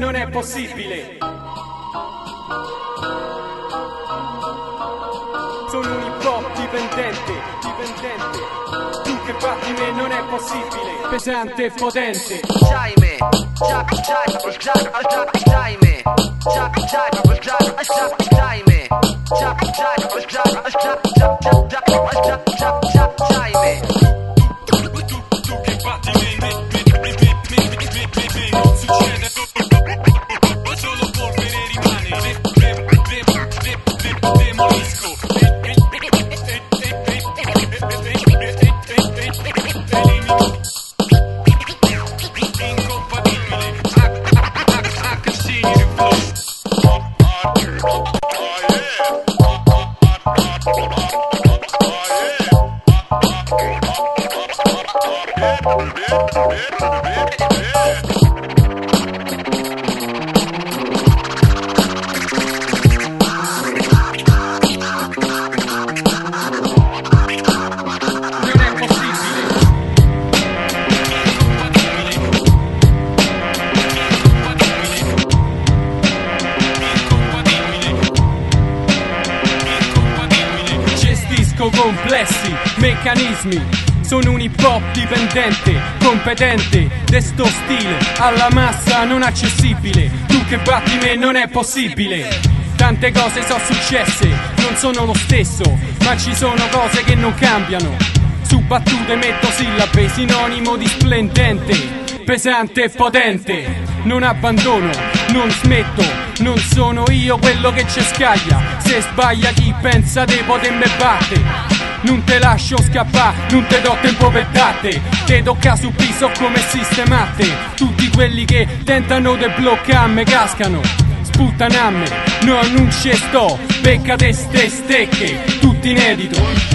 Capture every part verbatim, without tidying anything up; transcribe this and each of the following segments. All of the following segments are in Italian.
non è possibile. Sono un hip hop dipendente, dipendente. Tu che batti me non è possibile. Pesante e potente. Jaime, Jaime, Jaime, Jaime, Jaime, Tu che batti me non succede, solo polvere rimane. Demolisco. Complessi meccanismi, sono un hip hop dipendente, competente, desto stile alla massa non accessibile. Tu che batti me non è possibile. Tante cose sono successe, non sono lo stesso, ma ci sono cose che non cambiano. Su battute metto sillabe, sinonimo di splendente, pesante e potente. Non abbandono, non smetto, non sono io quello che ci scaglia. Se sbaglia chi pensa di potermi batte, non te lascio scappare, non te do tempo per date. Te tocca su piso come sistemate. Tutti quelli che tentano di bloccarmi cascano, sputtano a me, no non ci sto. Becca te ste stecche, tutti inedito.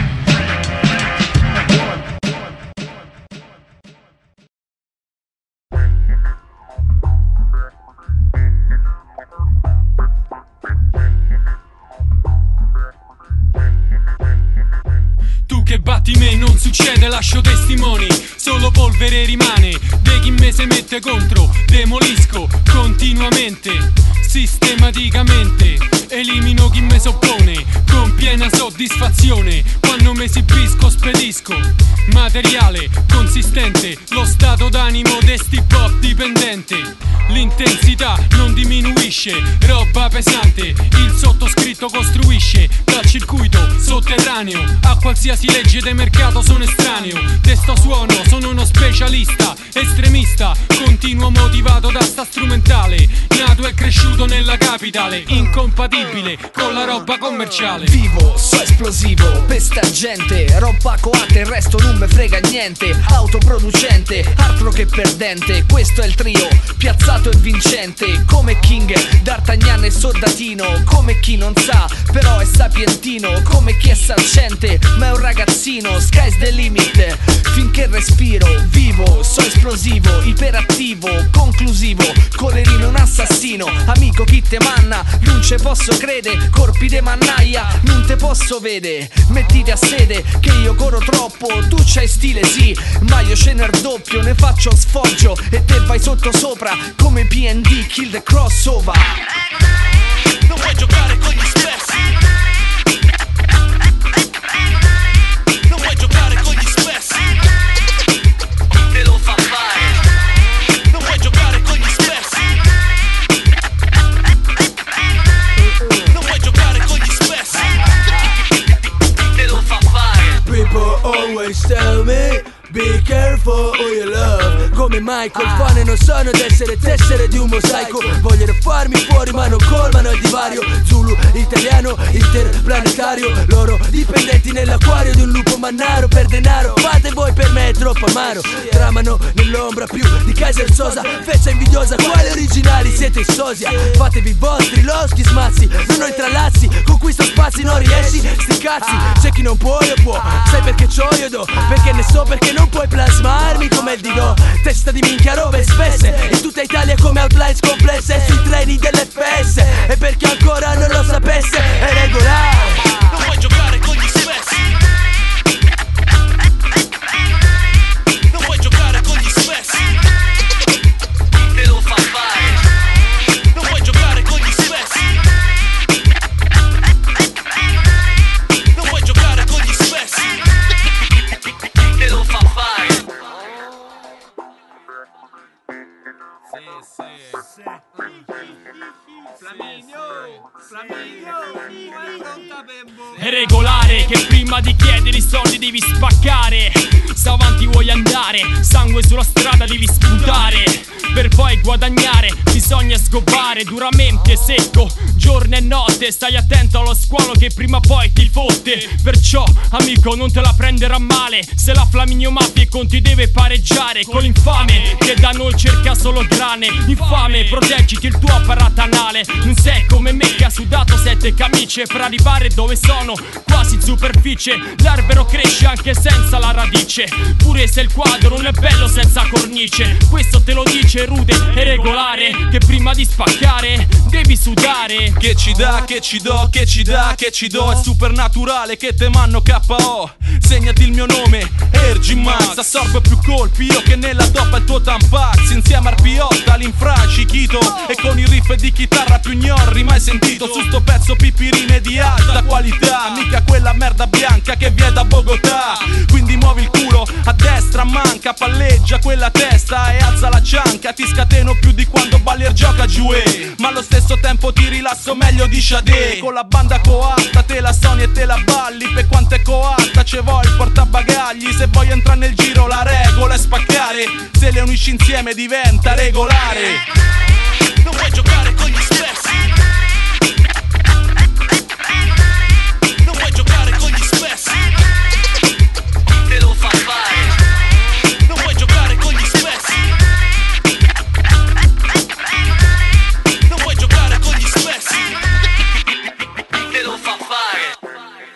Che batti me non succede, lascio testimoni, solo polvere rimane. De chi me se mette contro, demolisco continuamente, sistematicamente. Elimino chi me soppone, con piena soddisfazione. Quando me esibisco spedisco materiale consistente, lo stato d'animo desti pop dipendente. L'intensità non diminuisce, roba pesante, il sottoscritto costruisce. Dal circuito sotterraneo a qualsiasi legge de mercato sono estraneo. Testo suono, sono uno specialista, estremista, continuo motivato da sta strumentale. Nato e cresciuto nella capitale, incompatibile con la roba commerciale. Vivo, so esplosivo, pesta gente, roba coatta, il resto non me frega niente. Autoproducente, altro che perdente. Questo è il trio, piazzato e vincente. Come King, D'Artagnan e Soldatino. Come chi non sa, però è sapientino. Come chi è saccente, ma è un ragazzino. Sky's the limit, finché respiro. Vivo, so esplosivo, iperattivo, conclusivo. Colerino un assassino, amico chi te manna. Non ce posso crede, corpi de mannaia, non te posso vede. Mettiti a sede, che io corro troppo. Tu c'hai stile sì, ma io ce n'è il doppio. Ne faccio un sfoggio e te vai sotto sopra. Come P N D, kill the crossover. Non puoi giocare con gli spessi, non puoi giocare con gli spessi, te lo fa fare. Non puoi giocare con gli spessi, non puoi giocare con gli spessi, te lo fa fare. People always tell me be careful who you love. Come Michael, fane non sono d'essere tessere di un mosaico. Vogliono farmi fuori ma non colmano il divario. Zulu, italiano, interplanetario. Loro dipendenti nell'acquario di un lupo mannaro. Per denaro, fate voi per me è troppo amaro. Tramano nell'ombra più di Kaiser Sosa. Feccia invidiosa, quali originali siete in sosia. Fatevi i vostri loschi smazzi, non ho i tralazzi. Conquisto spazi, non riesci, sti cazzi. C'è chi non può, io può. Sai perché c'ho io do, perché ne so, perché non puoi plasmarmi come il Dido. Testa di minchia robe spesse in tutta Italia come outline scomplesse sui treni dell'F S. E perché ancora non lo sapesse è regolare. Non puoi giocare con gli spessi, non puoi giocare con gli spessi, te lo fa fare. È regolare che prima di chiedere i soldi devi spaccare. Se avanti vuoi andare, sangue sulla strada devi sputare. Per poi guadagnare bisogna sgobbare duramente secco, giorno e notte. Stai attento allo squalo che prima o poi ti fotte. Perciò amico non te la prenderà male se la Flaminio Mafia e conti deve pareggiare con l'infame che da noi cerca solo grane. Infame, proteggiti il tuo apparato anale. Non sei come me che ha sudato sette camicie per arrivare dove sono, quasi in superficie. L'albero cresce anche senza la radice, pure se il quadro non è bello senza cornice. Questo te lo dice rude e regolare che prima di spaccare devi sudare. Che ci dà, che ci do, che ci dà, che ci do. È supernaturale che te manno K O. Segnati il mio nome, Ergi Max. Assorbo più colpi io che nella toppa il tuo Tampax. Insieme a Arpiotta, l'Infra, Chiquito, e con il riff di chitarra più gnorri mai sentito. Su sto pezzo pipirine di alta qualità, mica quella merda bianca che viene da Bogotà. Quindi muovi il culo a destra, manca, palleggia quella testa e alza la cianca. Ti scateno più di quando balli e gioca giù, eh. Ma allo stesso tempo ti rilasso meglio di Sade. Con la banda coatta te la suoni e te la balli. Per quanto è coatta ce vuoi il portabagagli. Se vuoi entrare nel giro la regola è spaccare. Se le unisci insieme diventa regolare. Non puoi giocare con gli spessi. Non puoi giocare con gli spessi. Te lo fa fare. Non puoi giocare con gli spessi. Non puoi giocare con gli spessi. Te lo fa fare.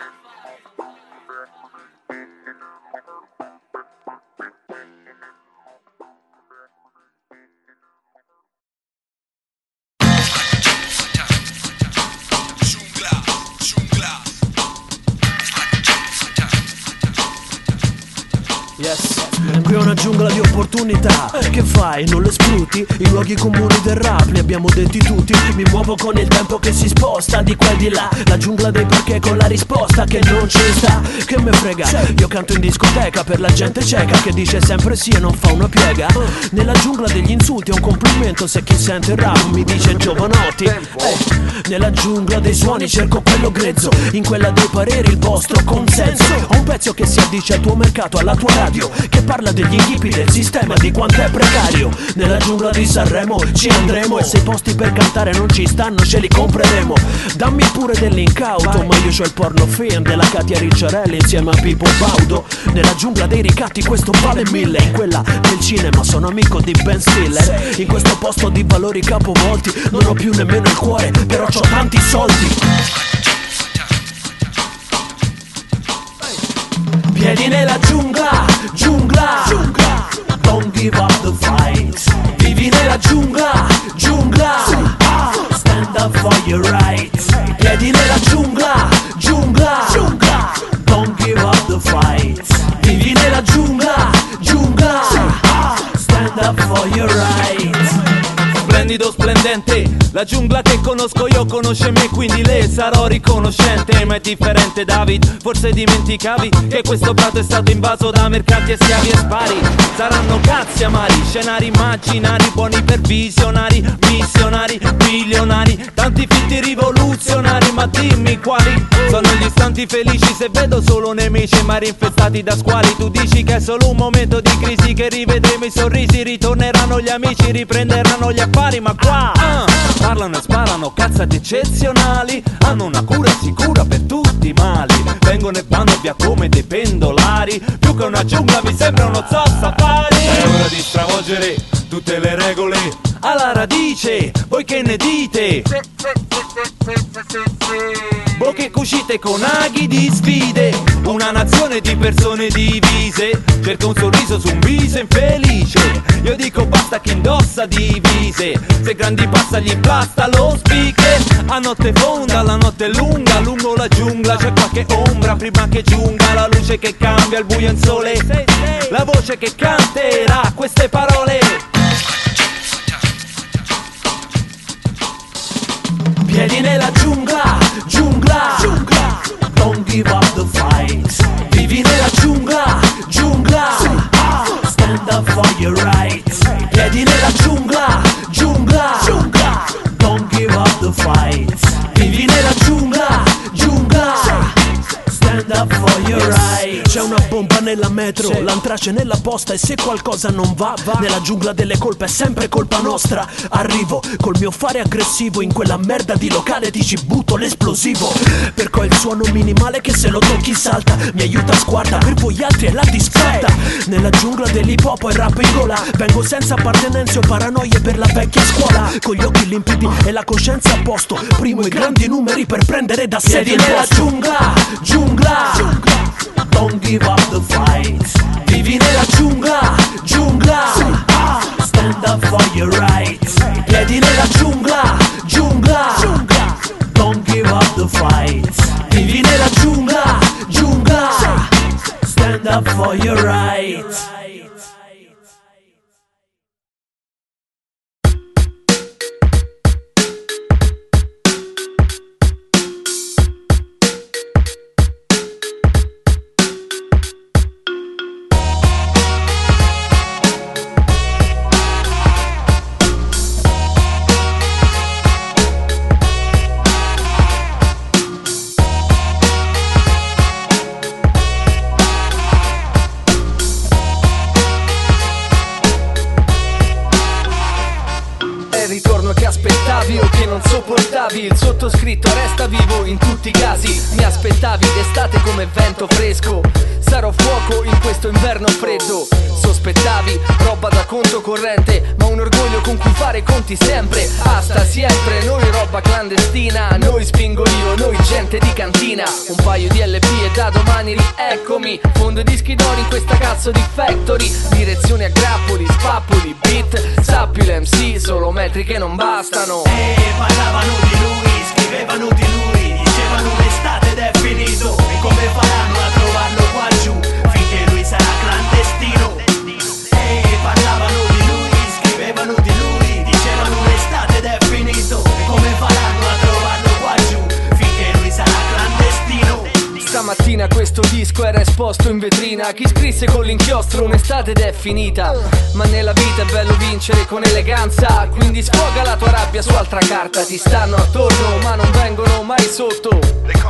Yes. Qui è una giungla di opportunità. Che fai? Non le sfrutti? I luoghi comuni del rap li abbiamo detti tutti. Mi muovo con il tempo che si sposta di qua e di là. La giungla dei perché con la risposta che non ci sta. Che me frega? Io canto in discoteca per la gente cieca che dice sempre sì e non fa una piega. Nella giungla degli insulti è un complimento se chi sente il rap mi dice giovanotti. eh. Nella giungla dei suoni cerco quello grezzo, in quella dei pareri il vostro consenso. Ho un pezzo che si addice al tuo mercato, alla tua radio, che parla degli inghippi del sistema, di quanto è precario. Nella giungla di Sanremo ci andremo, e se i posti per cantare non ci stanno ce li compreremo. Dammi pure dell'incauto, ma io c'ho il porno film della Katia Ricciarelli insieme a Pippo Baudo. Nella giungla dei ricatti questo vale mille, in quella del cinema sono amico di Ben Stiller. In questo posto di valori capovolti non ho più nemmeno il cuore, però c'ho tanti soldi. Piedi nella giungla, giungla, giungla. Don't give up the fight. Vivi nella giungla, giungla. Stand up for your rights. Piedi nella giungla, giungla, giungla. Don't give up the fight. Vivi nella giungla, giungla. Stand up for your rights. Splendido, splendente, la giungla che conosco io conosce me, quindi le sarò riconoscente. Ma è differente David, forse dimenticavi che questo prato è stato invaso da mercanti e schiavi e spari. Saranno cazzi amari, scenari immaginari, buoni per visionari, missionari, milionari, tanti finti rivoluzionari, ma dimmi quali sono gli istanti felici se vedo solo nemici mari infestati da squali. Tu dici che è solo un momento di crisi, che rivedremo i sorrisi, ritorneranno gli amici, riprenderanno gli affari, ma qua ah, parlano e sparano cazzate eccezionali, hanno una cura sicura per tutti i mali, vengono e vanno via come dei pendolari, più che una giungla mi sembra uno zoo safari. È ora di stravolgere tutte le regole alla radice, voi che ne dite? Voi che cucite con aghi di sfide, una nazione di persone divise, cerca un sorriso su un viso infelice. Io dico basta chi indossa divise, se grandi passa gli plasta lo speaker. A notte fonda, la notte è lunga, lungo la giungla c'è qualche ombra prima che giunga la luce che cambia il buio in sole, la voce che canterà queste parole. Piedi nella giungla, giungla, giungla. Don't give up the fight. Vivi nella giungla, giungla. Stand up for your rights. Piedi nella giungla, giungla, giungla. Don't give up the fight. Vivi nella you're right. C'è una bomba nella metro, sì. L'antrace nella posta e se qualcosa non va, va nella giungla delle colpe è sempre colpa nostra. Arrivo col mio fare aggressivo in quella merda di locale, ti ci butto l'esplosivo. Perché ho il suono minimale che se lo tocchi salta, mi aiuta sguarda, per voi altri è la disfatta. Nella giungla dell'hip hop e rap in gola, vengo senza appartenenze o paranoie per la vecchia scuola. Con gli occhi limpidi e la coscienza a posto, primo i grandi numeri per prendere da sedi nella giungla, giungla, don't give up the fight. Vivi nella giungla, giungla, stand up for your rights. Piedi nella giungla, giungla, don't give up the fight. Vivi nella giungla, giungla, stand up for your rights. O che non sopportavi, il sottoscritto resta vivo in tutti i casi. Mi aspettavi d'estate come vento fresco, sarò fuoco in questo inverno freddo. Sospettavi roba da conto corrente, ma un orgoglio con cui fare conti sempre. Asta sempre, noi roba clandestina, noi spingo io, noi gente di cantina. Un paio di L P e da domani rieccomi, fondo dischi d'oro in questa cazzo di factory. Direzioni a grappoli, spappoli, beat, sappi l'M C, solo metri che non bastano. E parlavano di lui, scrivevano di lui, dicevano l'estate ed è finito. E come faranno a trovarlo qua giù, finché lui sarà clandestino. E parlavano di lui, scrivevano di lui, dicevano l'estate ed è finito. E come faranno a trovarlo qua giù, finché lui sarà clandestino. Stamattina questo disco era esposto in vetrina. Chi scrisse con l'inchiostro un'estate ed è finita. Ma nella vita è bello vincere con eleganza, quindi sfoga la tua rabbia su altra carta. Ti stanno attorno ma non vengono mai sotto.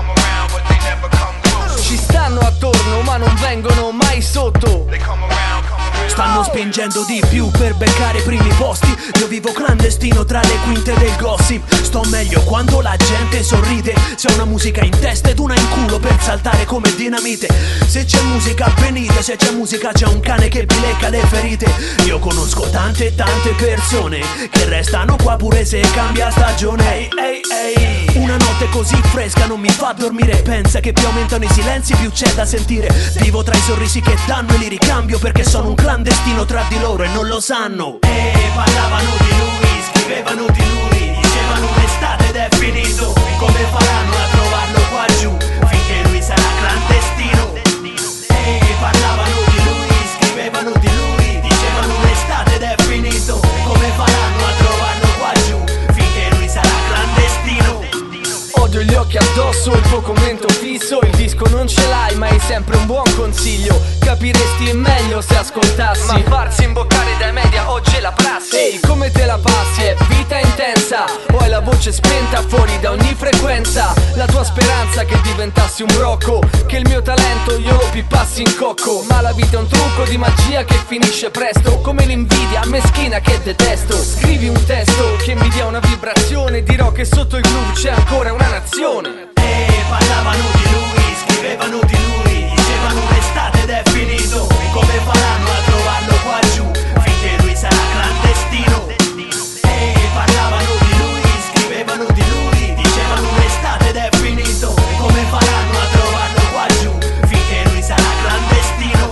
Ci stanno attorno ma non vengono mai sotto. Stanno spingendo di più per beccare i primi posti. Io vivo clandestino tra le quinte del gossip. Sto meglio quando la gente sorride. C'è una musica in testa ed una in culo per saltare come dinamite. Se c'è musica venite, se c'è musica c'è un cane che vi lecca le ferite. Io conosco tante tante persone che restano qua pure se cambia stagione. Ehi ehi ehi, una notte così fresca non mi fa dormire. Pensa che più aumentano i silenzi più c'è da sentire. Vivo tra i sorrisi che danno e li ricambio perché sono un clandestino tra di loro e non lo sanno. E parlavano di lui, scrivevano di lui, dicevano l'estate ed è finito. E come faranno a trovarlo qua giù, finché lui sarà clandestino. E parlavano di lui, scrivevano di lui, dicevano l'estate ed è finito. E come faranno a trovarlo qua giù, finché lui sarà clandestino. Odio gli occhi addosso, il tuo commento fisso. Il disco non ce l'hai ma hai sempre un buon consiglio. Capiresti meglio se ascoltassi, ma farsi imboccare dai media oggi è la prassi. Ehi, come te la passi? È vita intensa o hai la voce spenta fuori da ogni frequenza? La tua speranza che diventassi un brocco, che il mio talento io lo pippassi in cocco. Ma la vita è un trucco di magia che finisce presto, come l'invidia meschina che detesto. Scrivi un testo che mi dia una vibrazione, dirò che sotto il groove c'è ancora una nazione. E parlavano di lui, scrivevano di lui, dicevano l'estate ed è finito. E come faranno a trovarlo qua giù, finché lui sarà clandestino. E parlavano di lui, scrivevano di lui, dicevano l'estate ed è finito. E come faranno a trovarlo qua giù, finché lui sarà clandestino.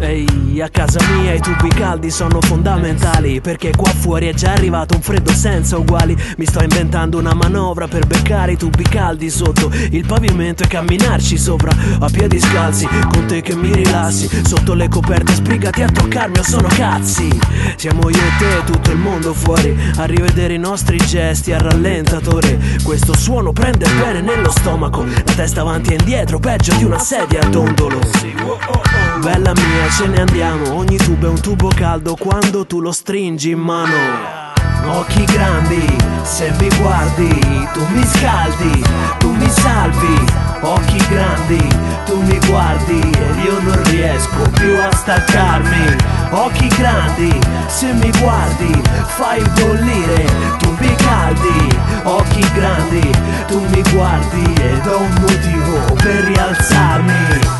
Ehi, a casa mia i tubi caldi sono fondamentali, perché qua fuori è già arrivato un freddo senza uguali. Mi sto inventando una manovra per beccare i tubi caldi sotto il pavimento e camminarci sopra a piedi scalzi, con te che mi rilassi sotto le coperte, sbrigati a toccarmi o sono cazzi. Siamo io e te, tutto il mondo fuori a rivedere i nostri gesti a rallentatore. Questo suono prende bene nello stomaco, la testa avanti e indietro, peggio di una sedia a dondolo. Bella mia, ce ne andiamo, ogni tubo è un tubo caldo quando tu lo stringi in mano. Occhi grandi, se mi guardi, tu mi scaldi, tu mi salvi. Occhi grandi, tu mi guardi ed io non riesco più a staccarmi. Occhi grandi, se mi guardi, fai bollire, tu mi caldi. Occhi grandi, tu mi guardi ed ho un motivo per rialzarmi.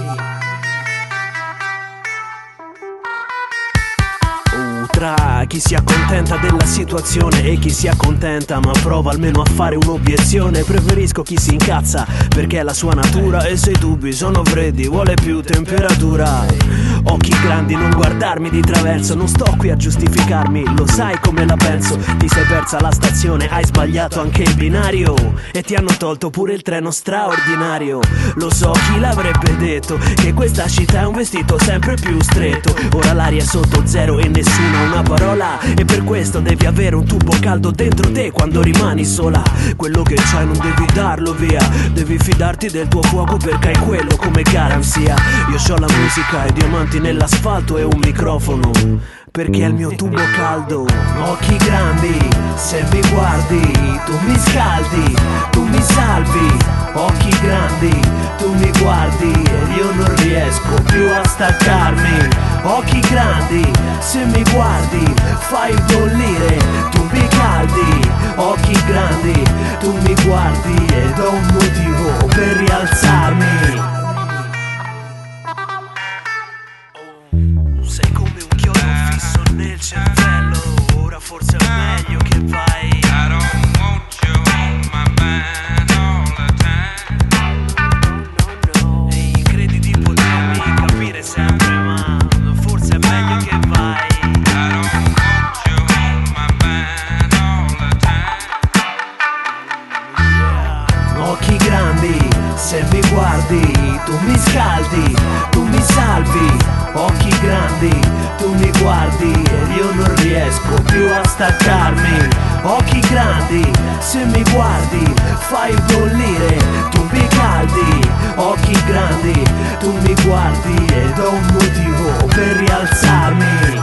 Tra chi si accontenta della situazione e chi si accontenta ma prova almeno a fare un'obiezione, preferisco chi si incazza perché è la sua natura, e se i dubbi sono freddi vuole più temperatura. Occhi grandi, non guardarmi di traverso, non sto qui a giustificarmi, lo sai come la penso. Ti sei persa la stazione, hai sbagliato anche il binario e ti hanno tolto pure il treno straordinario. Lo so, chi l'avrebbe detto che questa città è un vestito sempre più stretto. Ora l'aria è sotto zero e nessuno una parola, e per questo devi avere un tubo caldo dentro te quando rimani sola. Quello che c'hai non devi darlo via, devi fidarti del tuo fuoco perché hai quello come garanzia. Io c'ho la musica e diamanti nell'asfalto e un microfono perché è il mio tubo caldo. Occhi grandi, se mi guardi, tu mi scaldi, tu mi salvi. Occhi grandi, tu mi guardi ed io non riesco più a staccarmi. Occhi grandi, se mi guardi, fai bollire, tu mi caldi. Occhi grandi, tu mi guardi ed ho un motivo per rialzarmi. Sei come un chiodo fisso nel cervello, ora forse è meglio che vai. I don't want you on my mind all the time. No, no. Ehi, credi di potermi capire sempre, ma forse è meglio che vai. I don't want you on my mind all the time. Yeah. Occhi grandi, se mi guardi, tu mi scaldi, tu mi salvi. Occhi grandi, tu mi guardi ed io non riesco più a staccarmi. Occhi grandi, se mi guardi, fai bollire, tu mi caldi. Occhi grandi, tu mi guardi ed ho un motivo per rialzarmi.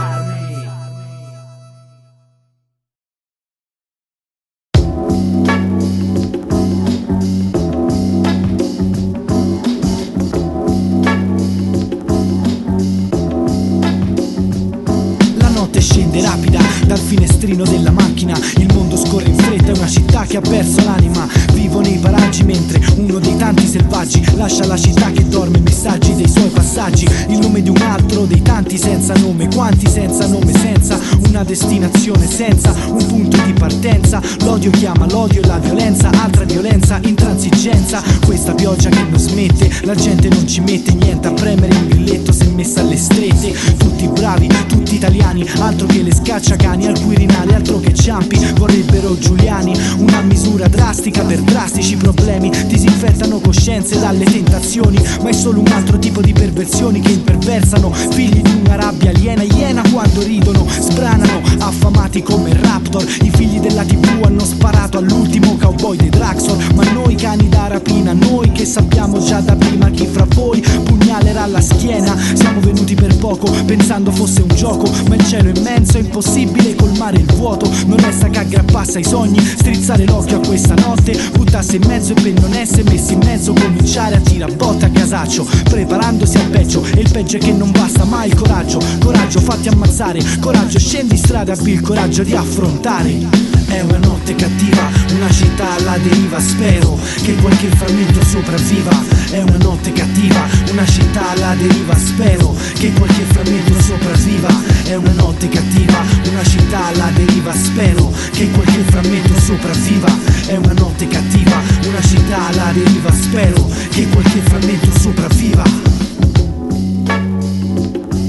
Scende rapida dal finestrino della macchina, il mondo scorre in fretta, è una città che ha perso l'anima. Vivo nei paraggi mentre uno dei tanti selvaggi lascia la città che dorme, messaggi dei suoi passaggi. Il nome di un altro dei tanti senza nome, quanti senza nome, senza una destinazione, senza un punto di partenza. L'odio chiama l'odio e la violenza, altra violenza, intransigenza. Questa pioggia che non smette, la gente non ci mette niente a premere un grilletto se messa alle strette. Tutti bravi, tutti italiani, altro che le scacciacani al Quirinale, altro che Ciampi, vorrebbero Giuliani. Una misura drastica per drastici problemi, disinfettano coscienze dalle tentazioni, ma è solo un altro tipo di perversioni che imperversano, figli di una rabbia aliena, iena quando ridono, sbranano, affamati come Raptor. I figli della tivù hanno sparato all'ultimo cowboy dei Draxor, ma noi cani da rapina, noi che sappiamo già da prima chi fra voi pugnalerà alla schiena. Siamo venuti per poco, pensando fosse un gioco, ma il cielo è immenso, è impossibile colmare il vuoto. Non resta che aggrapparsi ai sogni, strizzare l'occhio a questa notte, buttarsi in mezzo e per non essere messi in mezzo cominciare a tirabotte a casaccio, preparandosi al peggio. E il peggio è che non basta mai il coraggio. Coraggio, fatti ammazzare, coraggio, scendi in strada, abbi il coraggio di affrontare. È una notte cattiva, una città alla deriva, spero che qualche frammento sopravviva. È una notte cattiva, una città alla deriva, spero che qualche frammento sopravviva. È una notte cattiva, una città alla deriva, spero che qualche frammento sopravviva. È una notte cattiva, una città alla deriva, spero che qualche frammento sopravviva.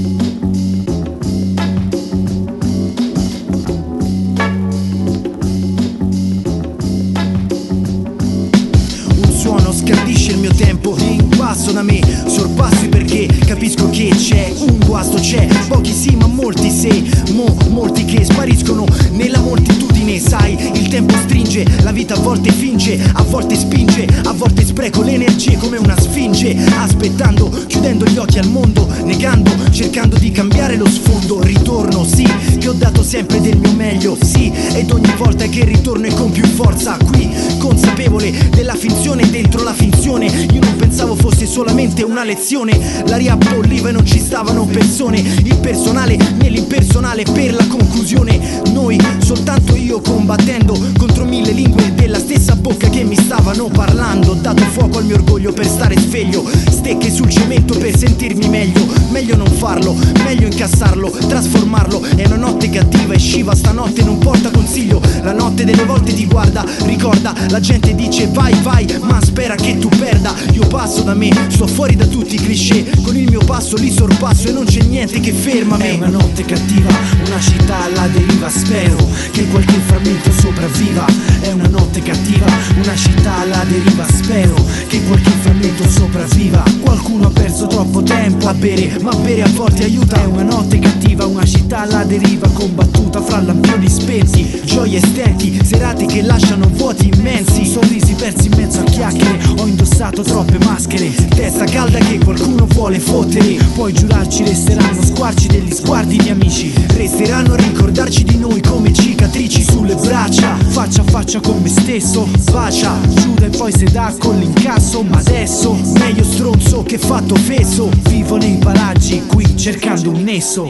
passo da me, sorpassi perché capisco che c'è un guasto, c'è pochi sì ma molti se, mo molti che spariscono nella moltitudine. Sai, il tempo stringe, la vita a volte finge, a volte spinge, a volte spreco le energie come una sfinge, aspettando, chiudendo gli occhi al mondo, negando, cercando di cambiare lo sfondo. Ritorno, sì, che ho dato sempre del mio meglio, sì, ed ogni volta che ritorno è con più forza qui, consapevole della finzione dentro la finzione. Io non pensavo fosse solamente una lezione, l'aria bolliva e non ci stavano persone, il personale nell'impersonale per la conclusione. Noi, soltanto io combattendo contro mille lingue della stessa bocca che mi stavano parlando. Ho dato fuoco al mio orgoglio per stare sveglio, stecche sul cemento per sentirmi meglio. Meglio non farlo, meglio incassarlo, trasformarlo. È una notte cattiva e sciva stanotte non porta consiglio. La notte delle volte ti guarda, ricorda, la gente dice vai vai ma spera che tu perda. Io passo da me, sto fuori da tutti i cliché, con il mio passo li sorpasso e non c'è niente che ferma me. È una notte cattiva, una città alla deriva, spero che qualche frammento sopravviva. È una notte cattiva, una città alla deriva, spero che qualche frammento sopravviva. Qualcuno ha perso troppo tempo a bere, ma bere a volte aiuta. È una notte cattiva, una città alla deriva, combattuta fra lampioni spenti, gioie stenti, serate che lasciano vuoti immensi, sorrisi persi in mezzo a chiacchiere. Ho indossato troppe maschere, testa calda che qualcuno vuole fottere. Puoi giurarci resteranno squarci degli sguardi di amici, resteranno a ricordarci di noi come cicatrici sulle braccia. Faccia a faccia con me stesso, bacia, giura e poi se dà con l'incasso. Ma adesso meglio stronzo che fatto fesso, vivo nei paraggi qui cercando un nesso.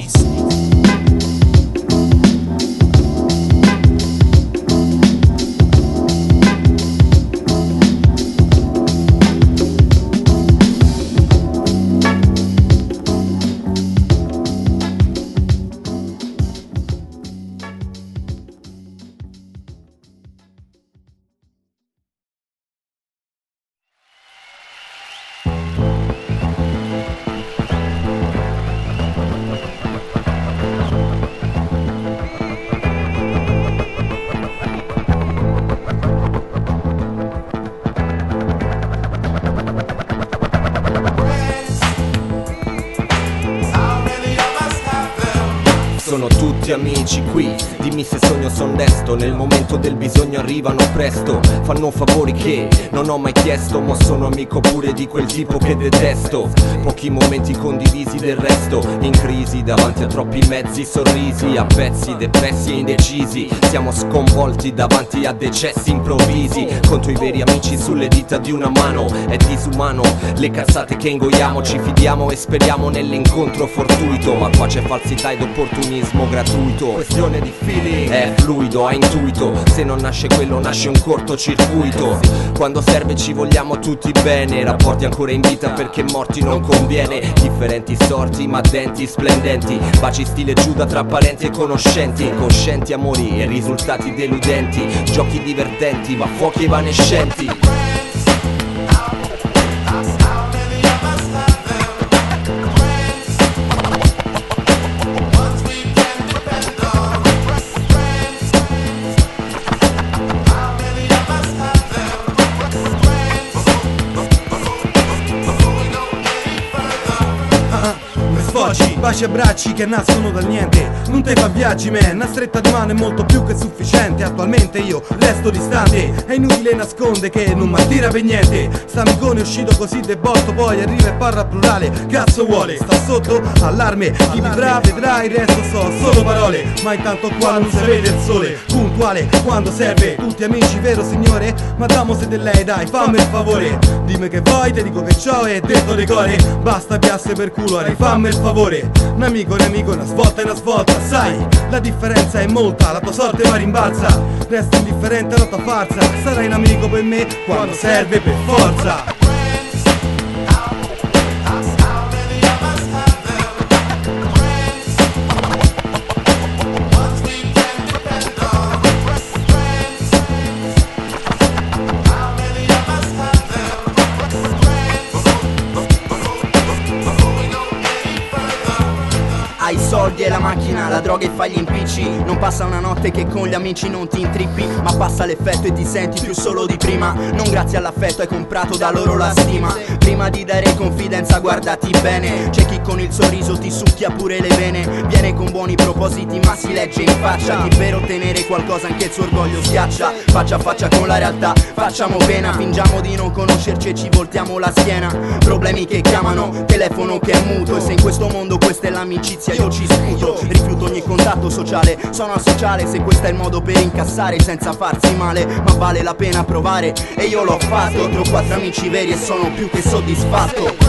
Sono tutti amici qui, dimmi se sogno son desto. Nel momento del bisogno arrivano presto, fanno favori che non ho mai chiesto. Ma sono amico pure di quel tipo che detesto. Pochi momenti condivisi del resto, in crisi davanti a troppi mezzi, sorrisi a pezzi, depressi e indecisi. Siamo sconvolti davanti a decessi improvvisi, conto i veri amici sulle dita di una mano. È disumano le cazzate che ingoiamo, ci fidiamo e speriamo nell'incontro fortuito. Ma qua c'è falsità ed opportunismo gratuito, questione di feeling, è fluido, ha intuito. Se non nasce quello nasce un cortocircuito. Quando serve ci vogliamo tutti bene, rapporti ancora in vita perché morti non conviene. Differenti sorti ma denti splendenti, baci stile Giuda tra parenti e conoscenti. Incoscienti amori e risultati deludenti, giochi divertenti ma fuochi evanescenti. Baci e abbracci che nascono dal niente, non te fa viaggi man, una stretta di mano è molto più che sufficiente. Attualmente io resto distante, è inutile nasconde che non mi attira per niente. St'amicone è uscito così de botto, poi arriva e parla plurale, cazzo vuole? Sta sotto allarme, chi vivrà vedrà, il resto so solo parole. Ma intanto qua non si vede il sole, puntuale quando serve, tutti amici vero signore? Ma damo se de lei dai, fammi il favore, dimmi che vuoi, te dico che ciò è detto de core. Basta piasse per culo, rifammi il favore. Un amico, un amico, una svolta e una svolta. Sai, la differenza è molta, la tua sorte va rimbalza. Resta indifferente alla tua farsa, sarai un amico per me quando serve per forza. Hai soldi e la macchina, la droga e fai gli impicci. amici. Non passa una notte che con gli amici non ti intrippi, ma passa l'effetto e ti senti più solo di prima. Non grazie all'affetto hai comprato da loro la stima. Prima di dare confidenza guardati bene, c'è chi con il sorriso ti succhia pure le vene. Viene con buoni propositi ma si legge in faccia che per ottenere qualcosa anche il suo orgoglio schiaccia. Faccia a faccia con la realtà, facciamo pena, fingiamo di non conoscerci e ci voltiamo la schiena. Problemi che chiamano, telefono che è muto, e se in questo mondo questa è l'amicizia io ci sputo. Rifiuto ogni contatto sociale, sono asociale se questo è il modo per incassare senza farsi male, ma vale la pena provare e io l'ho fatto. Tre o quattro amici veri e sono più che soddisfatto.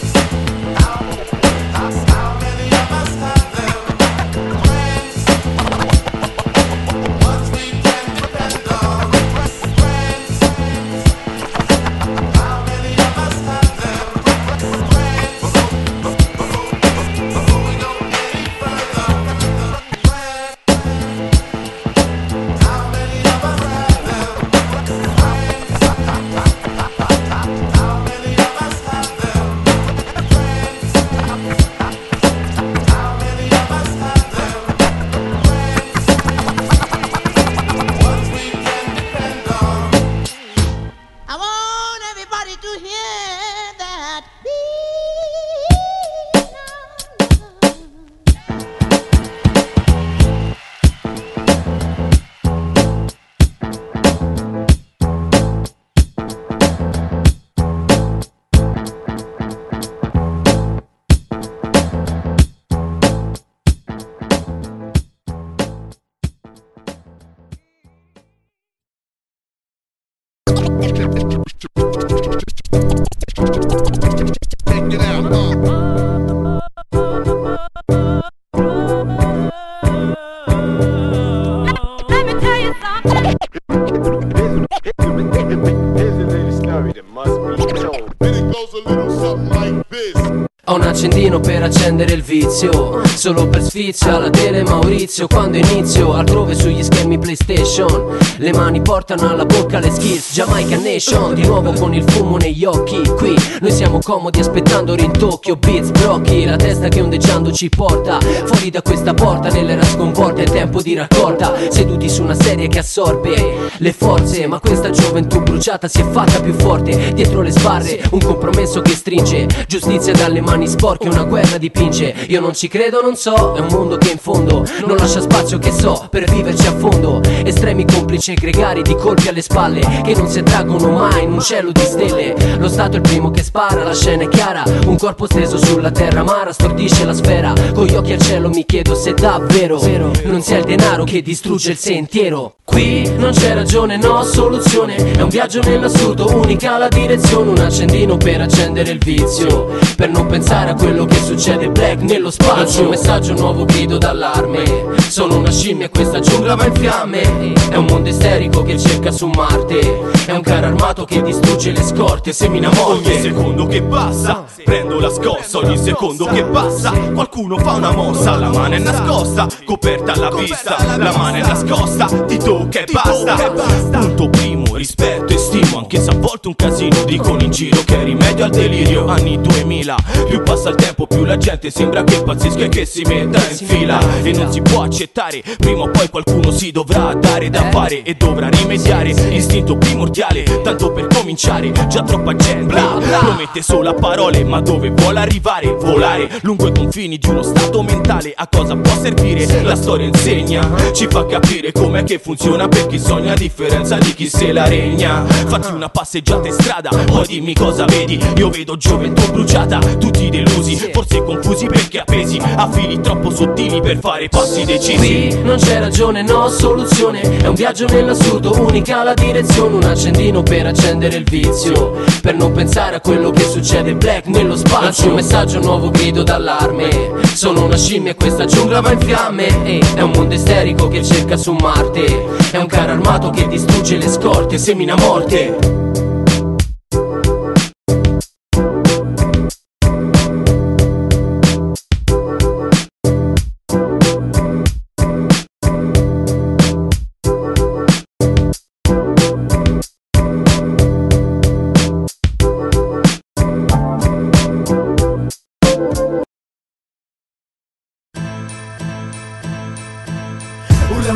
Ho un accendino per accendere il vizio, solo per sfizio alla tele Maurizio. Quando inizio altrove sugli schermi PlayStation, le mani portano alla bocca le skills Jamaica Nation. Di nuovo con il fumo negli occhi, qui noi siamo comodi aspettando rintocchi o beats brocchi. La testa che ondeggiando ci porta fuori da questa porta nell'era sconvolta. È tempo di raccolta, seduti su una serie che assorbe le forze. Ma questa gioventù bruciata si è fatta più forte. Dietro le sbarre un compromesso che stringe, giustizia dalle mani sporche, una guerra dipinge. Io non ci credo, non so, è un mondo che in fondo non lascia spazio, che so, per viverci a fondo. Estremi complici e gregari di colpi alle spalle che non si attraggono mai in un cielo di stelle. Lo Stato è il primo che spara, la scena è chiara, un corpo steso sulla terra amara stordisce la sfera. Con gli occhi al cielo mi chiedo se davvero non sia il denaro che distrugge il sentiero. Qui non c'è ragione, no soluzione, è un viaggio nell'assurdo, unica la direzione. Un accendino per accendere il vizio, per non pensare a quello che succede black nello spazio. Un messaggio nuovo, grido d'allarme, sono una scimmia e questa giungla va in fiamme. È un mondo isterico che cerca su Marte, è un carro armato che distrugge le scorte, semina morte. Ogni secondo che passa prendo la scossa, ogni secondo che passa qualcuno fa una mossa. La mano è nascosta, coperta alla vista, la mano è nascosta, ti tocca e basta. Punto primo, rispetto e stimo, anche se a volte un casino dicono in giro che è rimedio al delirio. Anni duemila, più passa il tempo più la gente sembra che impazzisca e che si metta in fila. E non si può accettare, prima o poi qualcuno si dovrà dare da fare e dovrà rimediare. Istinto primordiale, tanto per cominciare, già troppa gente bla, bla. Promette solo a parole, ma dove vuole arrivare? Volare lungo i confini di uno stato mentale. A cosa può servire? La storia insegna, ci fa capire com'è che funziona per chi sogna, a differenza di chi se la regna. Fatti una passeggiata in strada, poi dimmi cosa vedi. Io vedo gioventù bruciata, tutti delusi, forse confusi perché appesi a fili troppo sottili per fare passi decisi. Qui non c'è ragione, no soluzione, è un viaggio nell'assurdo, unica la direzione. Un accendino per accendere il vizio, per non pensare a quello che succede black nello spazio. Un messaggio nuovo, grido d'allarme, sono una scimmia e questa giungla va in fiamme. È un mondo isterico che cerca su Marte, è un carro armato che distrugge le scorte, semina morte.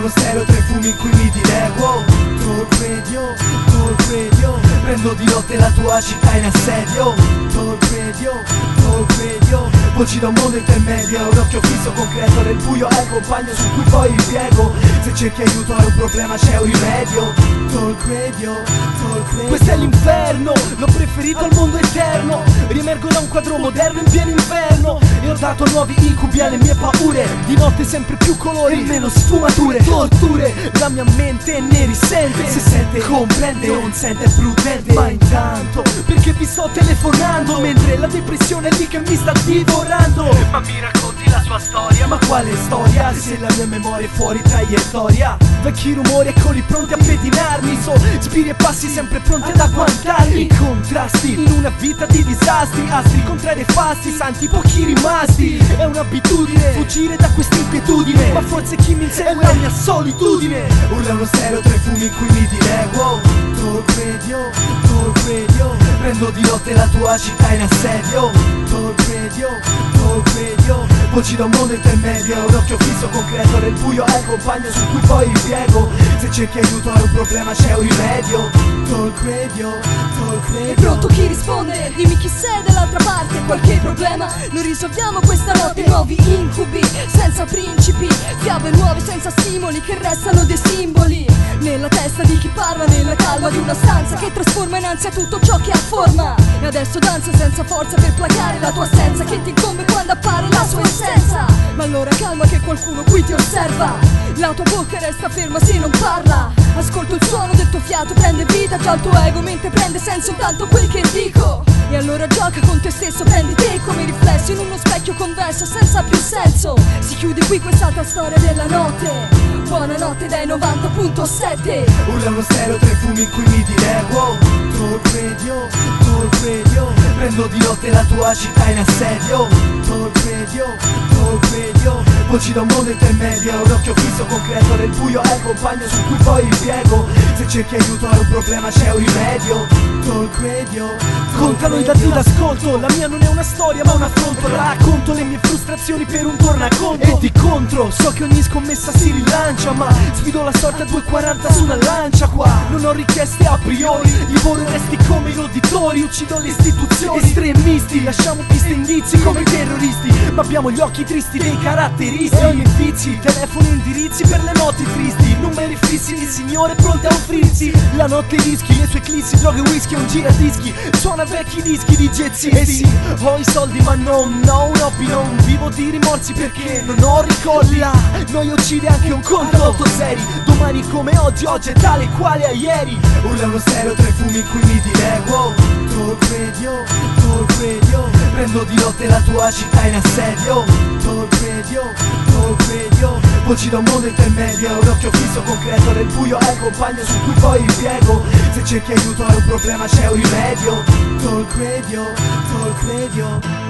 stereo tra i fumi in cui mi dilego. Talk radio, talk radio, prendo di notte la tua città in assedio. Talk radio, talk radio, voci da un mondo intermedio, un occhio fisso concreto nel buio è il compagno su cui poi ripiego. Se cerchi aiuto a un problema c'è un rimedio. Talk radio, talk radio. Questo è l'inferno, l'ho preferito al mondo eterno. Riemergo da un quadro moderno in pieno inverno e ho dato nuovi incubi alle mie paure. Di notte sempre più colori e meno sfumature, torture. La mia mente ne risente, se sente comprende, non sente è prudente. Ma intanto perché vi sto telefonando mentre la depressione è lì che mi sta divorando. Ma mi racconti la sua storia? Ma quale storia? Se la mia memoria è fuori traiettoria. Vecchi rumori eccoli pronti a pedinarmi, sospiri e passi sempre pronti ad agguantarmi. I contrasti in una vita di disastri, astri contrari e fasti, santi pochi rimasti. È un'abitudine fuggire da questa inquietudine, ma forse chi mi insegue è la mia solitudine. Urla uno stereo tra i fumi in cui mi dilego. Talk radio, talk radio, prendo di notte la tua città in assedio. Talk radio, talk radio, voci da un mondo intermedio, un occhio fisso concreto nel buio è il compagno su cui poi ripiego. Se cerchi aiuto a un problema c'è un rimedio. Talk radio, talk radio. È pronto chi risponde? Dimmi chi sei dall'altra parte. Qualche problema? Lo risolviamo questa notte. Nuovi incubi, senza principi, fiabe nuove senza stimoli che restano dei simboli nella testa di chi parla, nella calma di una stanza che trasforma in ansia tutto ciò che ha forma. E adesso danza senza forza per placare la tua assenza che ti incombe quando appare la sua essenza. Ma allora calma che qualcuno qui ti osserva. La tua bocca resta ferma se non parla. Ascolto il suono del tuo fiato, prende vita già il tuo ego mentre prende senso intanto quel che dico. E allora gioca con te stesso, prendi te come riflesso in uno specchio convesso senza più senso. Si chiude qui quest'altra storia della notte. Buonanotte dai novanta punto sette. Urla uno stereo tra i fumi in cui mi dilego. Talk radio, talk radio, prendo di notte la tua città in assedio. Talk radio, talk radio, voci da un mondo intermedio, un occhio fisso concreto nel buio è il compagno su cui poi ripiego. Se cerchi aiuto a un problema c'è un rimedio. Talk radio, contano i dati d'ascolto, la mia non è una storia ma un affronto. Racconto le mie frustrazioni per un tornaconto. E di contro so che ogni scommessa si rilancia, ma sfido la sorte a due quaranta su una lancia qua. Non ho richieste a priori, divoro i resti come i roditori. Uccido le istituzioni, estremisti, lasciamo piste e indizi come i terroristi. Ma abbiamo gli occhi tristi dei caratteristi e ogni vizi, telefoni e indirizzi per le notti tristi. Numeri fissi di signore pronte a offrirsi. La notte rischi, le sue eclissi, droghe, whisky, un giradischi. Suona vecchi dischi di jazzisti. E sì, ho i soldi ma non ho un hobby, non vivo di rimorsi perché non ho ricordi. La noia uccide anche un conto otto seri. Domani come oggi, oggi è tale quale a ieri. Urla uno stereo tra i fumi in cui mi dilego. Talk radio, talk radio, prendo di notte la tua città in assedio. Talk radio, talk radio, voci da un mondo intermedio, un occhio fisso concreto nel buio è il compagno su cui poi ripiego. Se cerchi aiuto a un problema c'è un rimedio. Talk radio, talk radio.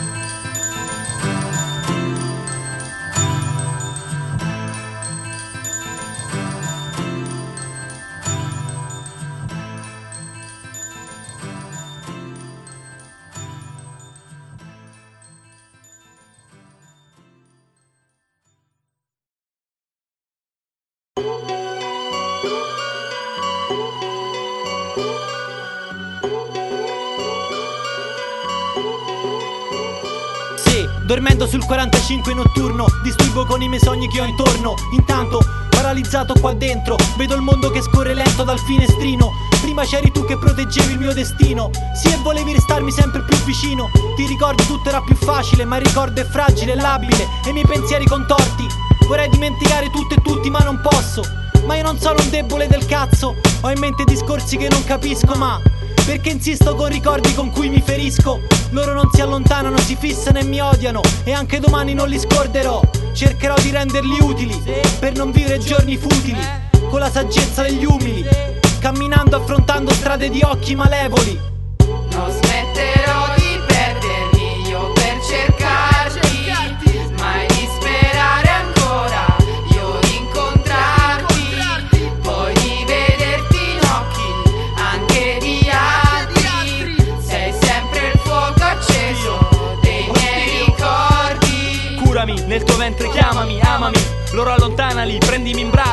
Dormendo sul quarantacinque notturno, disturbo con i miei sogni che ho intorno. Intanto, paralizzato qua dentro, vedo il mondo che scorre lento dal finestrino. Prima c'eri tu che proteggevi il mio destino. Sì, e volevi restarmi sempre più vicino. Ti ricordi tutto era più facile, ma il ricordo è fragile e labile e i miei pensieri contorti. Vorrei dimenticare tutto e tutti ma non posso. Ma io non sono un debole del cazzo. Ho in mente discorsi che non capisco, ma perché insisto con ricordi con cui mi ferisco. Loro non si allontanano, si fissano e mi odiano, e anche domani non li scorderò. Cercherò di renderli utili, per non vivere giorni futili, con la saggezza degli umili, camminando affrontando strade di occhi malevoli. Non smetterò di perdermi io per cercarti, mai di sperare ancora io di incontrarti, poi di vederti in occhi anche di altri. Sei sempre il fuoco acceso dei miei ricordi. Curami, nel tuo ventre chiamami, amami, loro allontanali, prendimi in braccio.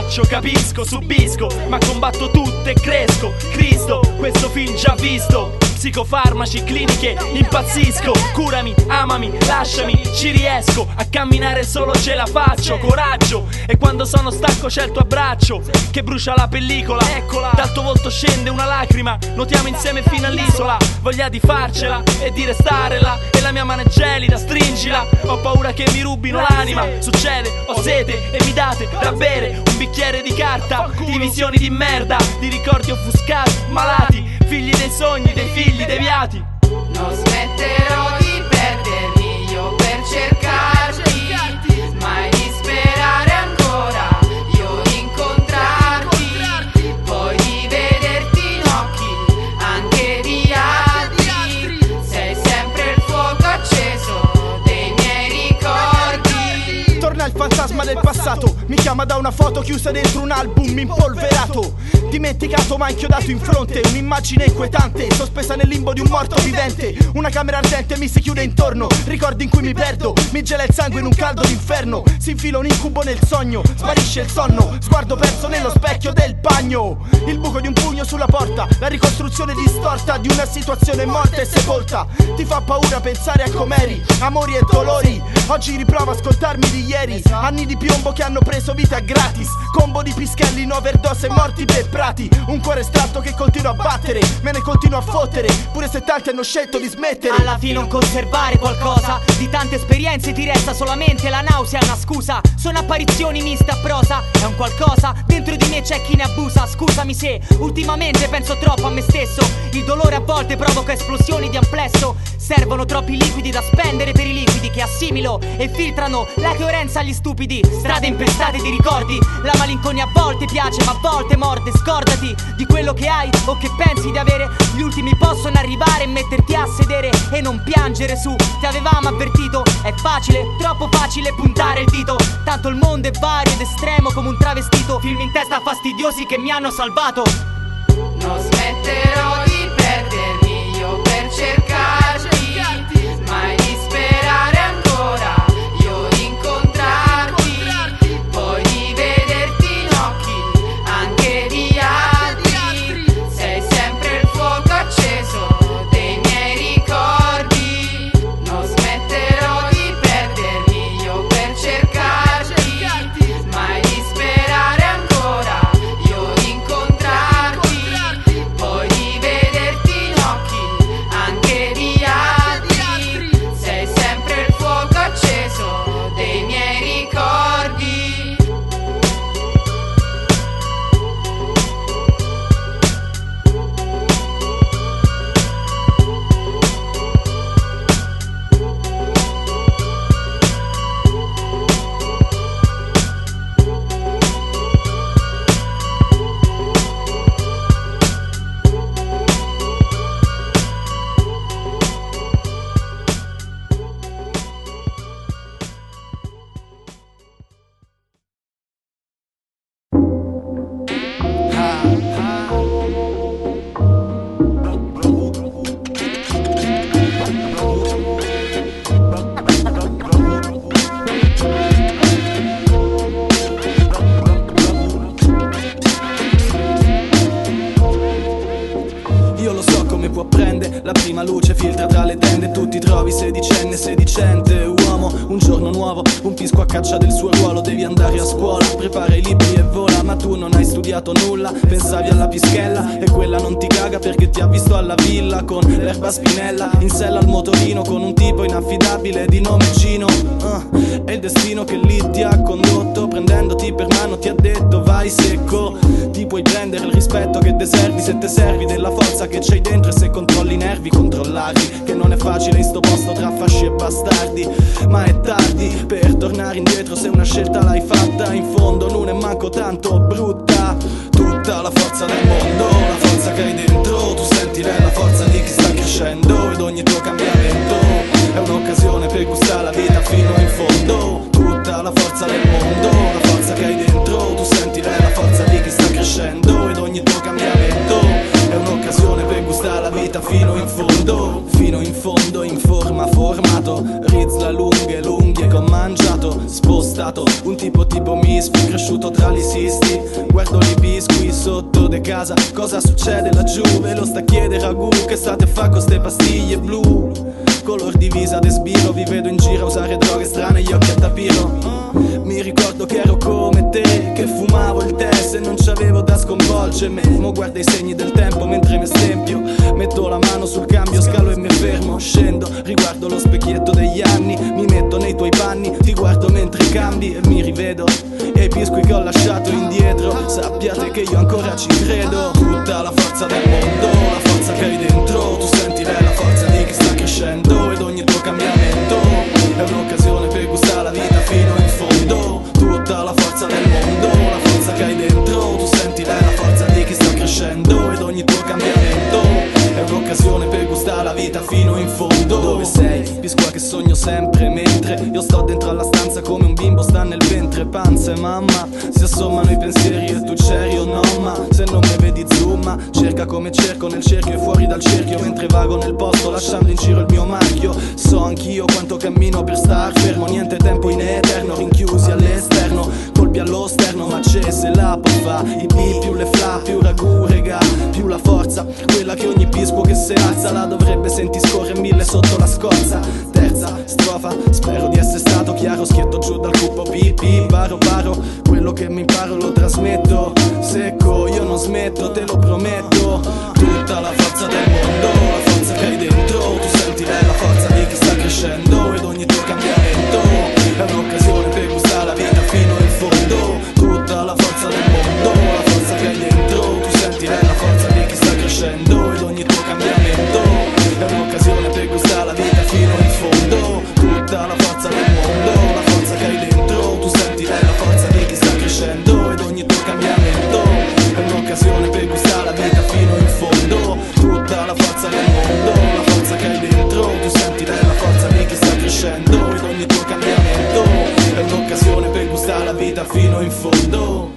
faccio, capisco, subisco, ma combatto tutto e cresco. Cristo, questo film già visto. Psicofarmaci, cliniche, impazzisco. Curami, amami, lasciami, ci riesco. A camminare solo ce la faccio, coraggio. E quando sono stanco c'è il tuo abbraccio che brucia la pellicola, eccola. Dal tuo volto scende una lacrima, nuotiamo insieme fino all'isola. Voglia di farcela e di restare là. E la mia mano è gelida, stringila. Ho paura che mi rubino l'anima. Succede, ho sete e mi date da bere un bicchiere di carta. Di visioni di merda, di ricordi offuscati, malati, figli dei sogni, dei figli deviati. Non smetterò di perdermi io per cercarti, mai di sperare ancora io di incontrarti, poi di vederti in occhi anche di altri. Sei sempre il fuoco acceso dei miei ricordi. Torna il fantasma del passato, mi chiama da una foto chiusa dentro un album impolverato. Dimenticato ma inchiodato in fronte, un'immagine inquietante, sospesa nel limbo di un morto vivente. Una camera ardente mi si chiude intorno, ricordi in cui mi perdo, mi gela il sangue in un caldo d'inferno. Si infila un incubo nel sogno, sparisce il sonno, sguardo perso nello specchio del bagno. Il buco di un pugno sulla porta, la ricostruzione distorta di una situazione morta e sepolta. Ti fa paura pensare a com'eri, amori e dolori. Oggi riprovo a ascoltarmi di ieri, anni di piombo che hanno preso vita gratis. Combo di pischelli in overdose, morti per prati. Un cuore estratto che continua a battere, me ne continuo a fottere, pure se tanti hanno scelto di smettere. Alla fine non conservare qualcosa, di tante esperienze ti resta solamente la nausea, è una scusa. Sono apparizioni miste a prosa, è un qualcosa, dentro di me c'è chi ne abusa. Scusami se ultimamente penso troppo a me stesso, il dolore a volte provoca esplosioni di amplesso. Servono troppi liquidi da spendere per i liquidi che assimilo e filtrano la coerenza agli stupidi. Strade impestate di ricordi, la malinconia a volte piace ma a volte morde. Scordati di quello che hai o che pensi di avere, gli ultimi possono arrivare e metterti a sedere. E non piangere su, ti avevamo avvertito, è facile, troppo facile puntare il dito. Tanto il mondo è vario ed estremo come un travestito, film in testa fastidiosi che mi hanno salvato. Non smetterò di perdermi io per cercarti, mai di sperare ancora io di incontrarti, poi di vederti in occhi anche di altri. Sei sempre il fuoco acceso dei miei ricordi. Non smetterò di perdermi io per cercarti, mai di sperare ancora io di incontrarti, poi di vederti in occhi anche di altri. Sei sempre il fuoco acceso dei miei ricordi. Io lo so come può prendere, la prima luce filtra tra le tende. Tu ti trovi sedicenne, sedicente uomo, un giorno nuovo, un pisco a caccia del suo ruolo. Devi andare a scuola, prepara i libri e vola. Ma tu non hai studiato nulla, pensavi alla pischella e quella non ti caga perché ti ha visto alla villa con l'erba spinella in sella al motorino con un tipo inaffidabile di nome Gino. uh, È il destino che lì ti ha condotto, prendendoti per mano ti ha detto vai secco. Ti puoi prendere il rispetto che deservi se te servi della forza che c'hai dentro, e se controlli i nervi controllarli, che non è facile in sto posto tra fasci e bastardi. Ma è tardi per tornare indietro se una scelta l'hai fatta. In fondo non è manco tanto brutta, tutta la forza del mondo, la forza che hai dentro. Tu senti la forza di chi sta crescendo ed ogni tuo cambiamento è un'occasione per gustare la vita fino in fondo. Tutta la forza del mondo, la forza che hai dentro. Tu senti la forza di chi sta crescendo ed ogni tuo cambiamento è un'occasione per gustare la vita fino in fondo. Fino in fondo, in forma, formato, rizla lunghe, l'unghie che ho mangiato, spostato, un tipo tipo misfit, cresciuto tra lisisti, guardo li biscuit sotto de casa. Cosa succede laggiù? Ve lo sta a chiedere ragù. Che state a fa con ste pastiglie blu? Color divisa de sbiro. Vi vedo in giro a usare droghe strane, gli occhi a tapiro. Mi ricordo che ero come te, che fumavo il tè se non c'avevo da sconvolgermi. Mo guarda i segni del tempo mentre mi stempio. Metto la mano sul cambio, scalo e mi fermo. Scendo, riguardo lo specchietto degli anni. Mi metto nei tuoi panni, ti guardo mentre cambi e mi rivedo. E i biscuit che ho lasciato indietro, sappiate che io ancora ci credo. Tutta la forza del mondo, la forza che hai dentro. Tu senti la forza di chi sta crescendo ed ogni tuo cambiamento è un'occasione per gustare la vita fino in fondo. Tutta la forza del mondo, la forza che hai dentro. Tu senti la forza di chi sta crescendo ed ogni tuo cambiamento è un'occasione per gustare la vita fino in fondo. Dove sei? Bisqua che sogno sempre mentre io sto dentro alla stanza come un bimbo sta nel ventre. Panza e mamma si assommano i pensieri e tu c'eri o no, ma se non mi vedi zooma. Cerca come cerco nel cerchio e fuori dal cerchio, mentre vago nel posto lasciando in giro il mio marchio. So anch'io quanto cammino per star fermo, niente tempo in eterno, rinchiusi all'esterno, colpi allo sterno, ma c'è se la può fa. I beat più le fla, più ragù regà, più la forza, quella che ogni bisco che si alza la dovrebbe senti scorre mille sotto la scorza. Terza strofa, spero di essere stato chiaro, schietto giù dal cupo pipì, paro paro, quello che mi imparo lo trasmetto, secco io non smetto, te lo prometto. Tutta la forza del mondo, la forza che hai dentro, tu senti la forza di chi sta crescendo ed ogni tuo cambiamento è un'occasione per gustare la vita fino in fondo. Tutta la forza del mondo, la forza che hai dentro, tu senti la forza di chi sta crescendo ed ogni tuo cambiamento è un'occasione per gustare la vita fino in fondo. Tutta la forza del mondo, la forza che hai dentro, tu senti la forza di chi sta crescendo ed ogni tuo cambiamento è un'occasione per gustare la vita fino in fondo. Tutta la forza del mondo, la forza che hai dentro, tu senti la forza di chi sta crescendo ed ogni tuo cambiamento è un'occasione per gustare la vita fino in fondo.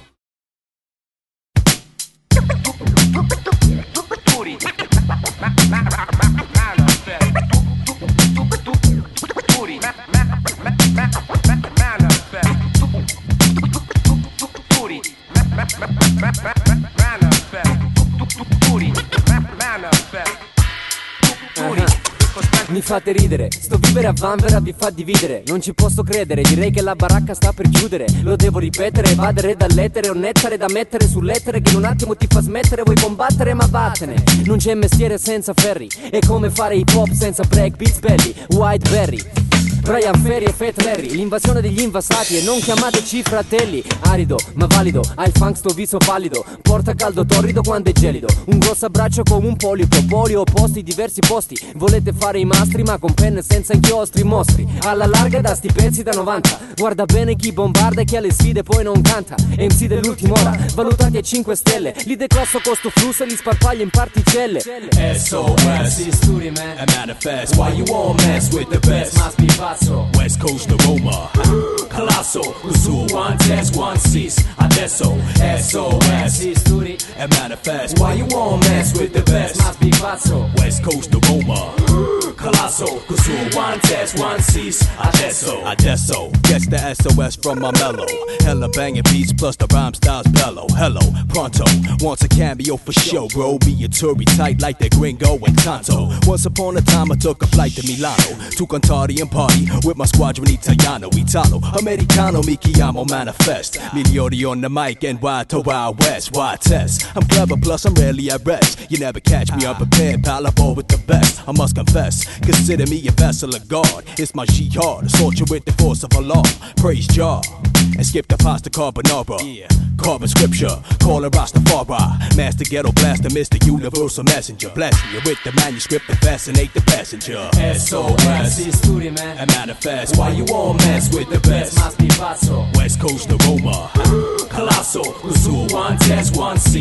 Mi fate ridere, sto vivere a Vanvera vi fa dividere. Non ci posso credere, direi che la baracca sta per chiudere. Lo devo ripetere, evadere dall'etere o nettare da mettere sull'etere che in un attimo ti fa smettere. Vuoi combattere ma vattene. Non c'è mestiere senza ferri, è come fare hip hop senza breakbeats belli. Whiteberry, Brian Ferry e Fat Larry, l'invasione degli invasati e non chiamateci fratelli. Arido ma valido, ha il funk sto viso pallido, porta caldo torrido quando è gelido. Un grosso abbraccio come un polipo, poli opposti, diversi posti. Volete fare i mastri ma con penne senza inchiostri. Mostri alla larga da sti pezzi da novanta. Guarda bene chi bombarda e chi alle sfide poi non canta. M C dell'ultima ora, valutati a cinque stelle. Li declasso costo flusso e li sparpaglio in particelle. S O S, a manifest. Why you won't mess with the best? Must be pazzo. West Coast aroma, Colosso, su one test, one cease. Adesso S O S, a manifest. Why you won't mess with the best? Must be pazzo. West Coast aroma, Colosso, su one test, one cease. Adesso, Adesso, gets the S O S from my mellow. Hella banging beats plus the rhyme styles bellow. Hello, pronto, wants a cameo for show, bro. Be a Tory tight like the Gringo and Tonto. Once upon a time I took a flight to Milano to Contari and party with my squadron Italiano, Italo, Americano, mi chiamo manifest. Milioni on the mic and wide to wild west, wide test. I'm clever plus I'm rarely at rest. You never catch me unprepared, pal, I ball with the best. I must confess, consider me a vessel of God. It's my jihad, assault you with the force of Allah. Praise Jah, and skip the pasta carbonara. Yeah. Carbon scripture, call it Rastafari. Master ghetto blaster, Mister Universal Messenger. Bless you with the manuscript to fascinate the passenger. S O S, a manifest. Why you won't mess with the best? Must be pazzo. West Coast aroma, Colosso, su one test, one cease.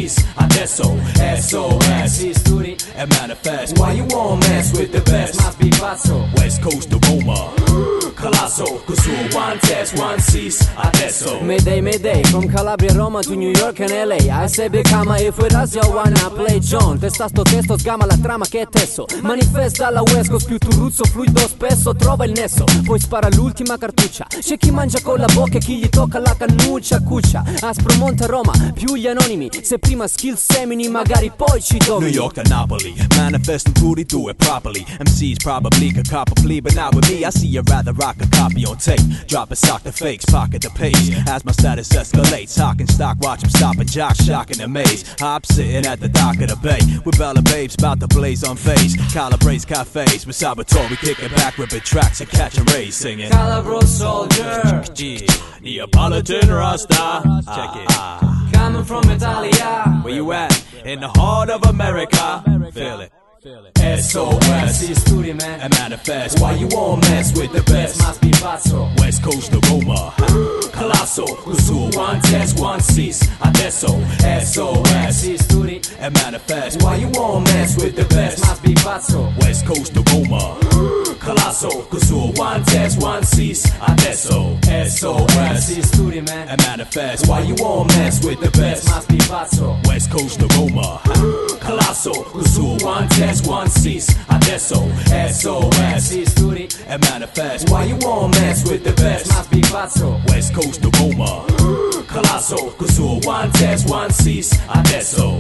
adesso S O S Si studi e manifest. Why you wanna mess with the best? Must be pazzo. West Coast to Roma, Calasso, cos'ho one test, one cease, adesso Mayday, Mayday, from Calabria, Roma to New York and L A. I say becama if with us you wanna play John. Testa sto testo, sgama la trama che è tesso. Manifesta alla West Coast, più turruzzo, fluido spesso. Trova il nesso, poi spara l'ultima cartuccia. C'è chi mangia con la bocca e chi gli tocca la cannuccia. Cuccia, Aspro, Monte, Roma, più gli anonimi. Se prima skill semini, magari poi ci domini. New York to Napoli, manifesting tutti do it properly. M Cs probably could cop a plea, but not with me. I see you rather rock a copy on tape. Drop a sock the fakes, pocket the page. As my status escalates, hawking stock, watch him stop and jock, shocking the maze. Hop sitting at the dock of the bay, with Bella babes about to blaze on phase. Calibrates cafes, with Salvatore kicking back, ripping tracks and catching rays, singing Calabro soldier, yeah, Neapolitan Rasta. Check it. Ah, coming from Italia. where you at? In the heart of America. Feel it. S O S Si studi man and manifest. Why you wanna mess with the best? Must be pazzo. West Coast to Roma, Calasso, cos'ho one test, one cease, adesso S O S Si studi and manifest. Why you wanna mess with the best? Must be pazzo. West Coast to Roma, Calasso, cos'ho one test, one cease, adesso S O S Si studi man and manifest. Why you wanna mess with the best? Must be pazzo. West Coast to Roma, Calasso, cos'ho one test, one cease, adesso S O S Si studi and manifest. Why you wanna mess with the best? Must be pazzo. West Coast to Roma, Calasso, cos'ho one test, one cease, adesso.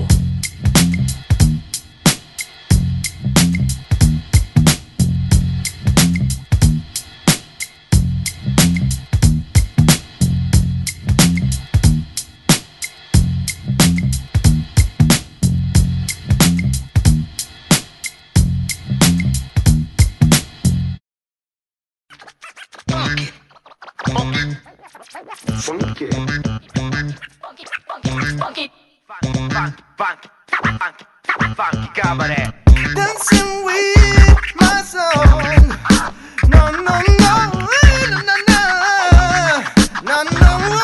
Funky. Funky, funky, funky. Funky, funky, funky, funky cabaret. Dancing with my song. No, no, no, no, no, no, no, no.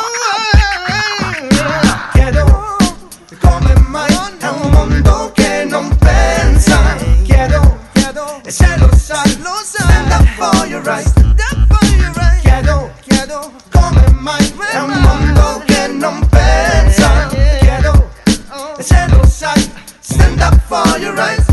Chiedo come mai è un mondo che non pensa. Chiedo, chiedo, e se lo sai, lo sai. Stand up for your rights. Stand up for your rights. Chiedo, chiedo. Mai è un mondo che non pensa. Chiedo, e se lo sai, stand up for your rights.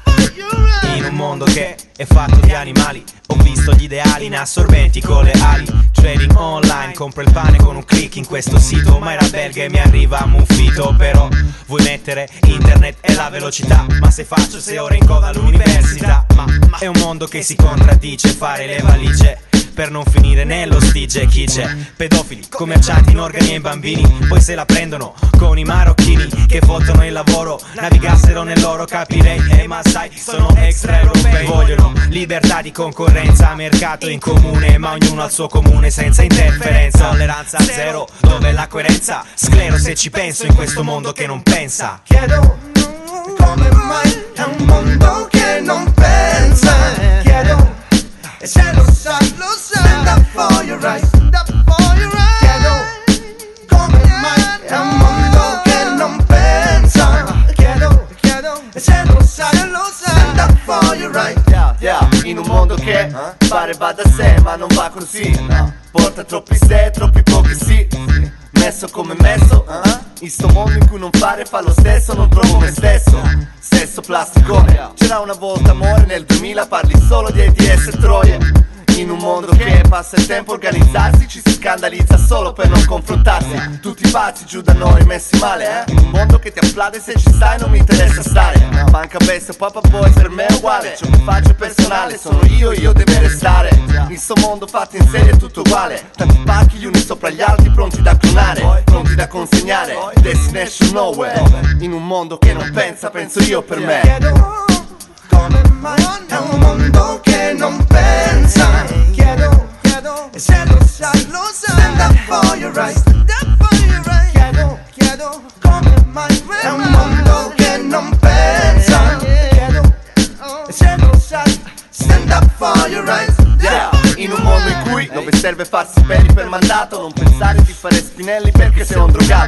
In un mondo che è fatto di animali, ho visto gli ideali in assorbenti con le ali. Trading online, compro il pane con un click in questo sito. Ma era belga e mi arriva muffito. Però vuoi mettere internet e la velocità, ma se faccio sei ore in coda all'università. Ma, ma è un mondo che si contraddice, fare le valigie per non finire nello stige. Chi c'è? Pedofili, commercianti in organi e in bambini. Poi se la prendono con i marocchini che fottono il lavoro. Navigassero nell'oro capirei. Eh ma sai, sono extra europei. Vogliono libertà di concorrenza, mercato in comune, ma ognuno al suo comune senza interferenza. Tolleranza zero, dove la coerenza? Sclero se ci penso in questo mondo che non pensa. Chiedo come mai è un mondo che non pensa. Chiedo, e se lo sai, lo sai. Stand up for your rights. Stand up for your rights. Chiedo come mai è un mondo che non pensa. Chiedo, chiedo, e se lo sai, lo sai. Stand up for your rights. Yeah, yeah, in un mondo che pare va da sé ma non va così. Porta troppi se, troppi pochi sì. Messo come messo, in sto mondo in cui non fare fa lo stesso, non trovo me stesso. Stesso plasticone. C'era una volta amore, nel duemila parli solo di AIDS e troie. In un mondo che passa il tempo a organizzarsi, ci si scandalizza solo per non confrontarsi. Tutti pazzi giù da noi messi male, eh? In un mondo che ti applaude se ci stai non mi interessa stare. Banca bestia, Papa Boy per me è uguale. Ciò che faccio è personale, sono io, io devo restare. In sto mondo fatto in serie è tutto uguale. Tanti pacchi gli uni sopra gli altri pronti da clonare, pronti da consegnare. Destination nowhere. In un mondo che non pensa, penso io per me. Chiedo come mai è un mondo che non pensa. Chiedo, chiedo, e se lo sai, lo sai. Stand up for your rights. Stand up for your rights. Chiedo, chiedo, come mai è un mondo che non pensa. Chiedo, e se lo sai, stand up for your rights. Yeah, in un mondo in cui dove serve farsi belli per mandato, non pensare di fare spinelli perché sei un drogato.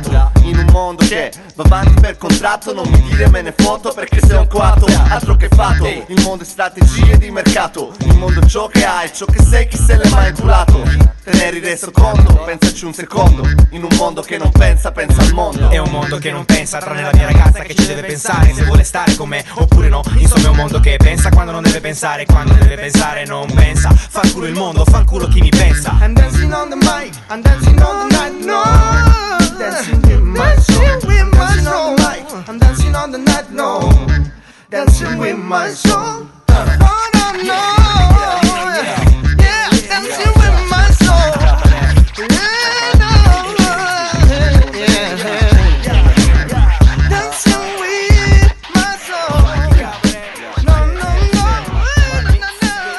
in un mondo che va avanti per contratto. Non mi dire me ne foto perché sei un coatto, altro che fatto. Il mondo è strategie di mercato, il mondo è ciò che hai e ciò che sei, chi se l'è mai culato. Te ne eri reso conto, pensaci un secondo. In un mondo che non pensa, pensa al mondo. È un mondo che non pensa, tranne la mia ragazza che ci deve pensare se vuole stare con me oppure no. Insomma è un mondo che pensa quando non deve pensare, quando deve pensare non pensa. Fanculo il mondo, fanculo chi mi pensa. I'm dancing on the mic, I'm dancing on the night, no. Dancing with my soul, dancing on the mic, I'm dancing on the night, no. Dancing with my soul, oh no, no. Yeah, dancing with my soul. Yeah, no, yeah, dancing with my soul. No, no, no, no,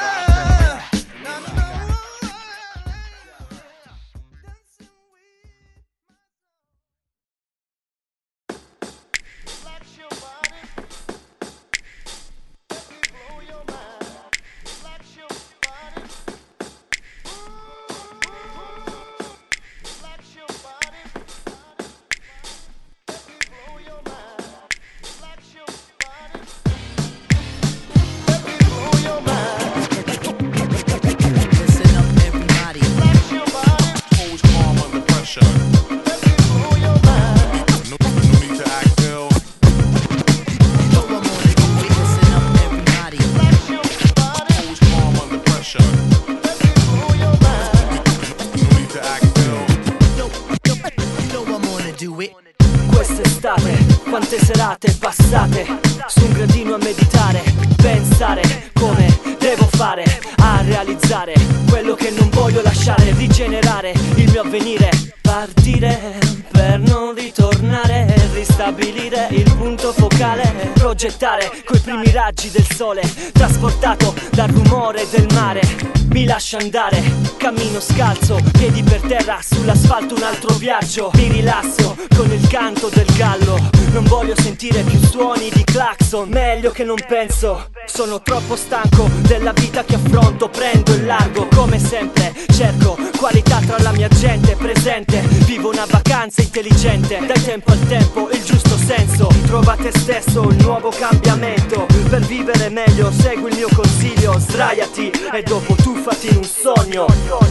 Quest'estate, quante serate passate su un gradino a meditare, pensare come devo fare a realizzare quello che non voglio lasciare, rigenerare il mio avvenire, partire per non ritornare, ristabilire il punto focale, progettare coi primi raggi del sole, trasportato dal rumore del mare. Mi lascio andare, cammino scalzo, piedi per terra, sull'asfalto un altro viaggio. Mi rilasso con il canto del gallo, non voglio sentire più suoni di clacson, meglio che non penso. Sono troppo stanco della vita che affronto, prendo il largo come sempre, cerco qualità tra la mia gente presente. Vivo una vacanza intelligente, dai tempo al tempo il giusto senso. Trova te stesso, il nuovo cambiamento. Per vivere meglio segui il mio consiglio, sdraiati e dopo tuffati in un sogno.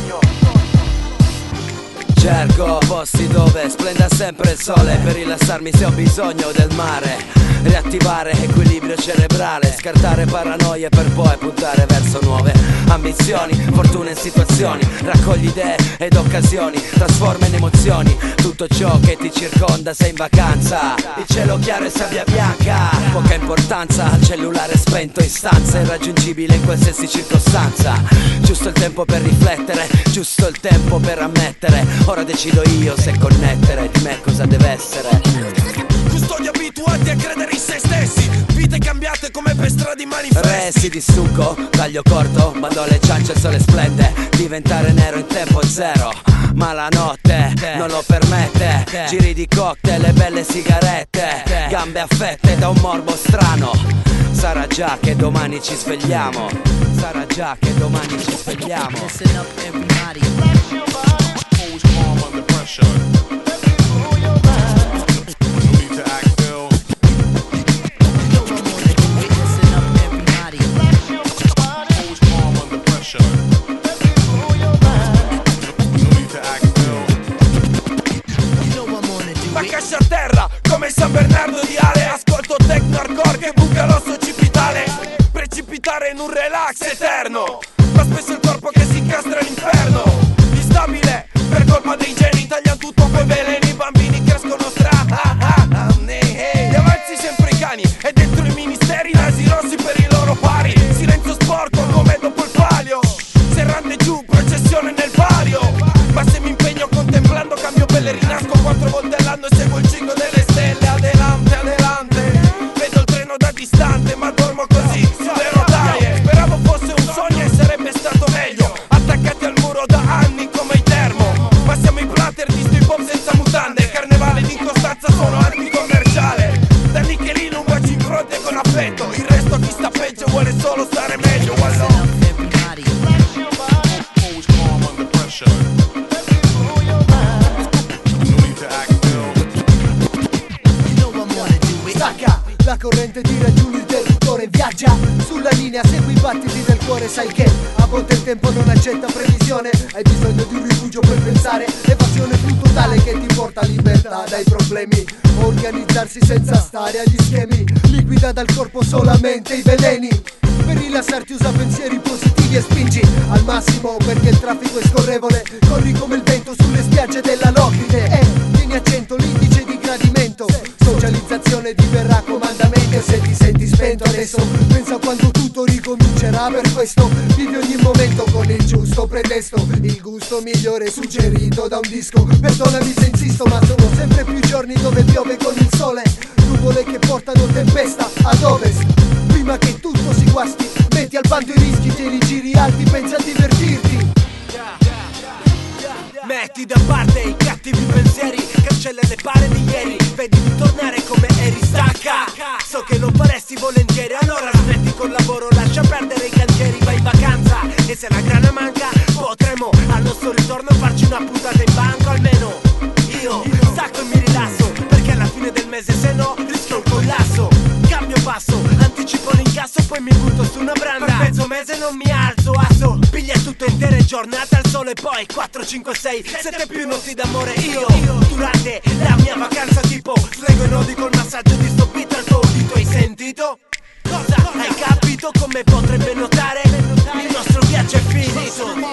Cerco posti dove splenda sempre il sole, per rilassarmi se ho bisogno del mare, riattivare equilibrio cerebrale, scartare paranoie per poi puntare verso nuove ambizioni, fortuna in situazioni, raccogli idee ed occasioni, trasforma in emozioni tutto ciò che ti circonda. Sei in vacanza, il cielo chiaro e sabbia bianca, poca importanza al cellulare spento in stanza, irraggiungibile in qualsiasi circostanza. Giusto il tempo per riflettere, giusto il tempo per ammettere. Ora decido io se connettere, di me cosa deve essere. Custodi abituati a credere in se stessi, vite cambiate come per strade manifesti. Resti di stucco, taglio corto, bando alle ciance, il sole splende. Diventare nero in tempo zero, ma la notte non lo permette. Giri di cocktail e belle sigarette, gambe affette da un morbo strano. Sarà già che domani ci svegliamo, sarà già che domani ci svegliamo. Listen up everybody. Always calm under pressure. No need to act ill. Listen up everybody. Always calm under pressure. No need to act ill. Ma cascia a terra come San Bernardo di Ale. Ascolto techno hardcore che buca l'osso cipitale. Precipitare in un relax eterno, ma spesso il corpo che si incastra all'inferno. Instabile per colpa dei geni, tagliano tutto coi veleni. I bambini crescono strani, gli avanzi sempre i cani e dentro i ministeri nasi rossi per i loro pari. Silenzio sporco come dopo il palio, serrande giù, processione nel palio. Ma se mi impegno contemplando cambio pelle, rinasco quattro volte all'anno e seguo il cingo delle stelle. Adelante, adelante, vedo il treno da distante ma dormo così sulle rotaie. Speravo fosse un sogno e sarebbe stato meglio, attaccati al muro da anni come i termo. Ma siamo i plater di sto hip hop senza mutande, carnevale di Costanza sono anticommerciale. Da Nichelino un bacio in fronte con affetto, il resto chi corrente tira giù l'interruttore, viaggia sulla linea, segui i battiti del cuore. Sai che a volte il tempo non accetta previsione, hai bisogno di un rifugio per pensare, evasione più totale che ti porta libertà dai problemi. Organizzarsi senza stare agli schemi, liquida dal corpo solamente i veleni. Per rilassarti usa pensieri positivi e spingi al massimo perché il traffico è scorrevole. Corri come il vento sulle spiagge della Locride e tieni a cento l'indice di gradimento. Socializzazione diverrà comandamento e se ti senti spento adesso pensa a quando tutto ricomincerà. Per questo vivi ogni momento con il giusto pretesto, il gusto migliore suggerito da un disco. Perdonami se insisto ma sono sempre più giorni dove piove con il sole, nuvole che portano tempesta ad ovest. Prima che tutto si guasti, metti al bando i rischi, tieni i giri alti, pensa a divertirti. Metti da parte i cattivi pensieri, cancella le pare di ieri, vedi di tornare come eri stanca. So che lo faresti volentieri, allora smetti col lavoro, lascia perdere i cantieri, vai in vacanza. E se la grana manca, potremo al nostro ritorno farci una puntata in banco. Almeno io stacco e mi rilasso, perché alla fine del mese se no rischio il collasso. Cambio passo, anticipo l'incasso, poi mi butto su una branda. Per mezzo mese non mi alzo, asso, piglia tutte intere giornate al sole, poi quattro, cinque, sei, sette più notti d'amore. Io, durante la mia vacanza tipo slego i nodi col massaggio di sto beat al tuo udito. Hai sentito? Cosa? Hai capito come potrebbe notare? Il nostro viaggio è finito.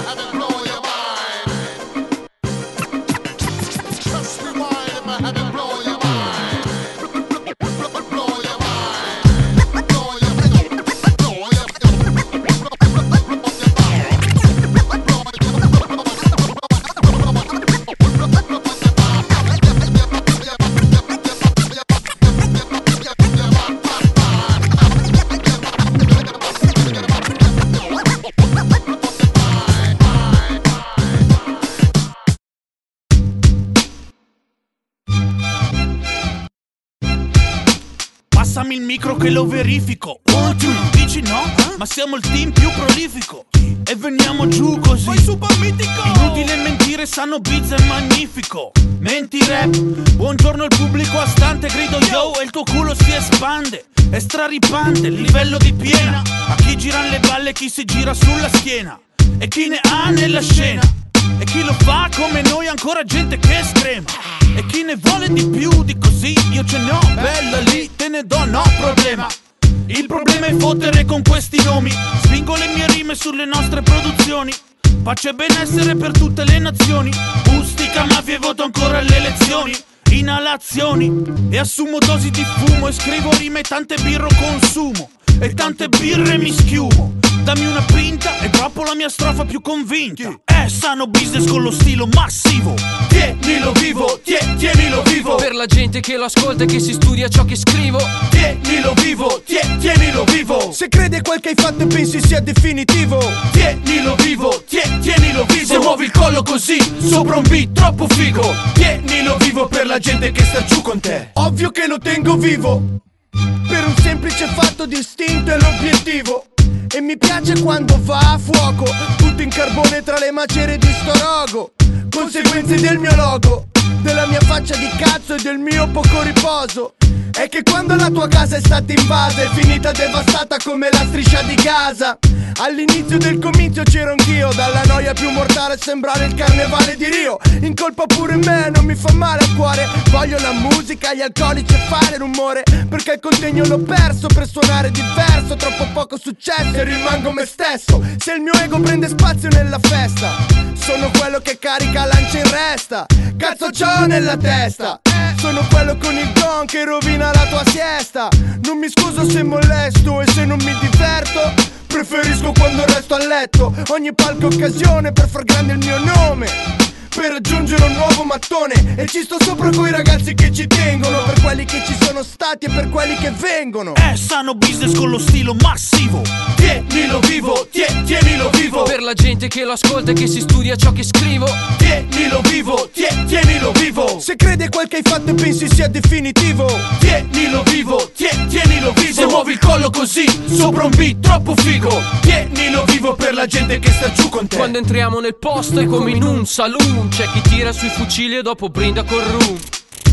Passami il micro che lo verifico. Oh, tu dici no? Ma siamo il team più prolifico e veniamo giù così. Poi super mitico. Inutile mentire, sanno biz è magnifico. Menti rap, buongiorno il pubblico a stante. Grido yo e il tuo culo si espande. È straripante il livello di piena. A chi giran le balle, chi si gira sulla schiena e chi ne ha nella scena. E chi lo fa come noi ancora gente che screma. E chi ne vuole di più di così io ce ne ho. Bella lì, te ne do, no problema. Il problema è fottere con questi nomi. Spingo le mie rime sulle nostre produzioni. Pace e benessere per tutte le nazioni. Ustica mafia e voto ancora alle elezioni. Inalazioni e assumo dosi di fumo. E scrivo rime, tante birro consumo e tante birre mi schiumo. Dammi una pinta e troppo la mia strofa più convinta. È sano business con lo stilo massivo. Tienilo vivo, tie, tienilo vivo. Per la gente che lo ascolta e che si studia ciò che scrivo. Tienilo vivo, tie, tienilo vivo. Se credi a quel che hai fatto e pensi sia definitivo. Tienilo vivo, tie, tienilo vivo. Se muovi il collo così, sopra un beat troppo figo. Tienilo vivo per la gente che sta giù con te. Ovvio che lo tengo vivo, per un semplice fatto di istinto e l'obiettivo. E mi piace quando va a fuoco, tutto in carbone tra le macerie di sto rogo. Conseguenze del mio logo, della mia faccia di cazzo e del mio poco riposo. È che quando la tua casa è stata invasa, è finita devastata come la striscia di Gaza. All'inizio del comizio c'ero anch'io, dalla noia più mortale sembrare il carnevale di Rio. In colpa pure me, non mi fa male al cuore. Voglio la musica, gli alcolici e fare rumore, perché il contegno l'ho perso per suonare diverso. Troppo poco successo e rimango me stesso. Se il mio ego prende spazio nella festa, sono quello che carica lancia in resta. Cazzo c'ho nella testa, sono quello con il don che rovina la tua siesta. Non mi scuso se molesto e se non mi diverto, preferisco quando resto a letto. Ogni palco occasione per far grande il mio nome, per raggiungere un nuovo mattone. E ci sto sopra coi ragazzi che ci tengono, per quelli che ci sono stati e per quelli che vengono. È sano business con lo stilo massivo. Tienilo vivo, tie, tienilo vivo. Per la gente che lo ascolta e che si studia ciò che scrivo. Tienilo vivo, tie, tienilo vivo. Se credi a quel che hai fatto e pensi sia definitivo. Tienilo vivo, tie, tienilo vivo. Se muovi il collo così, sopra un beat troppo figo. Tienilo vivo per la gente che sta giù con te. Quando entriamo nel posto è come in un saloon. C'è chi tira sui fucili e dopo brinda col rum.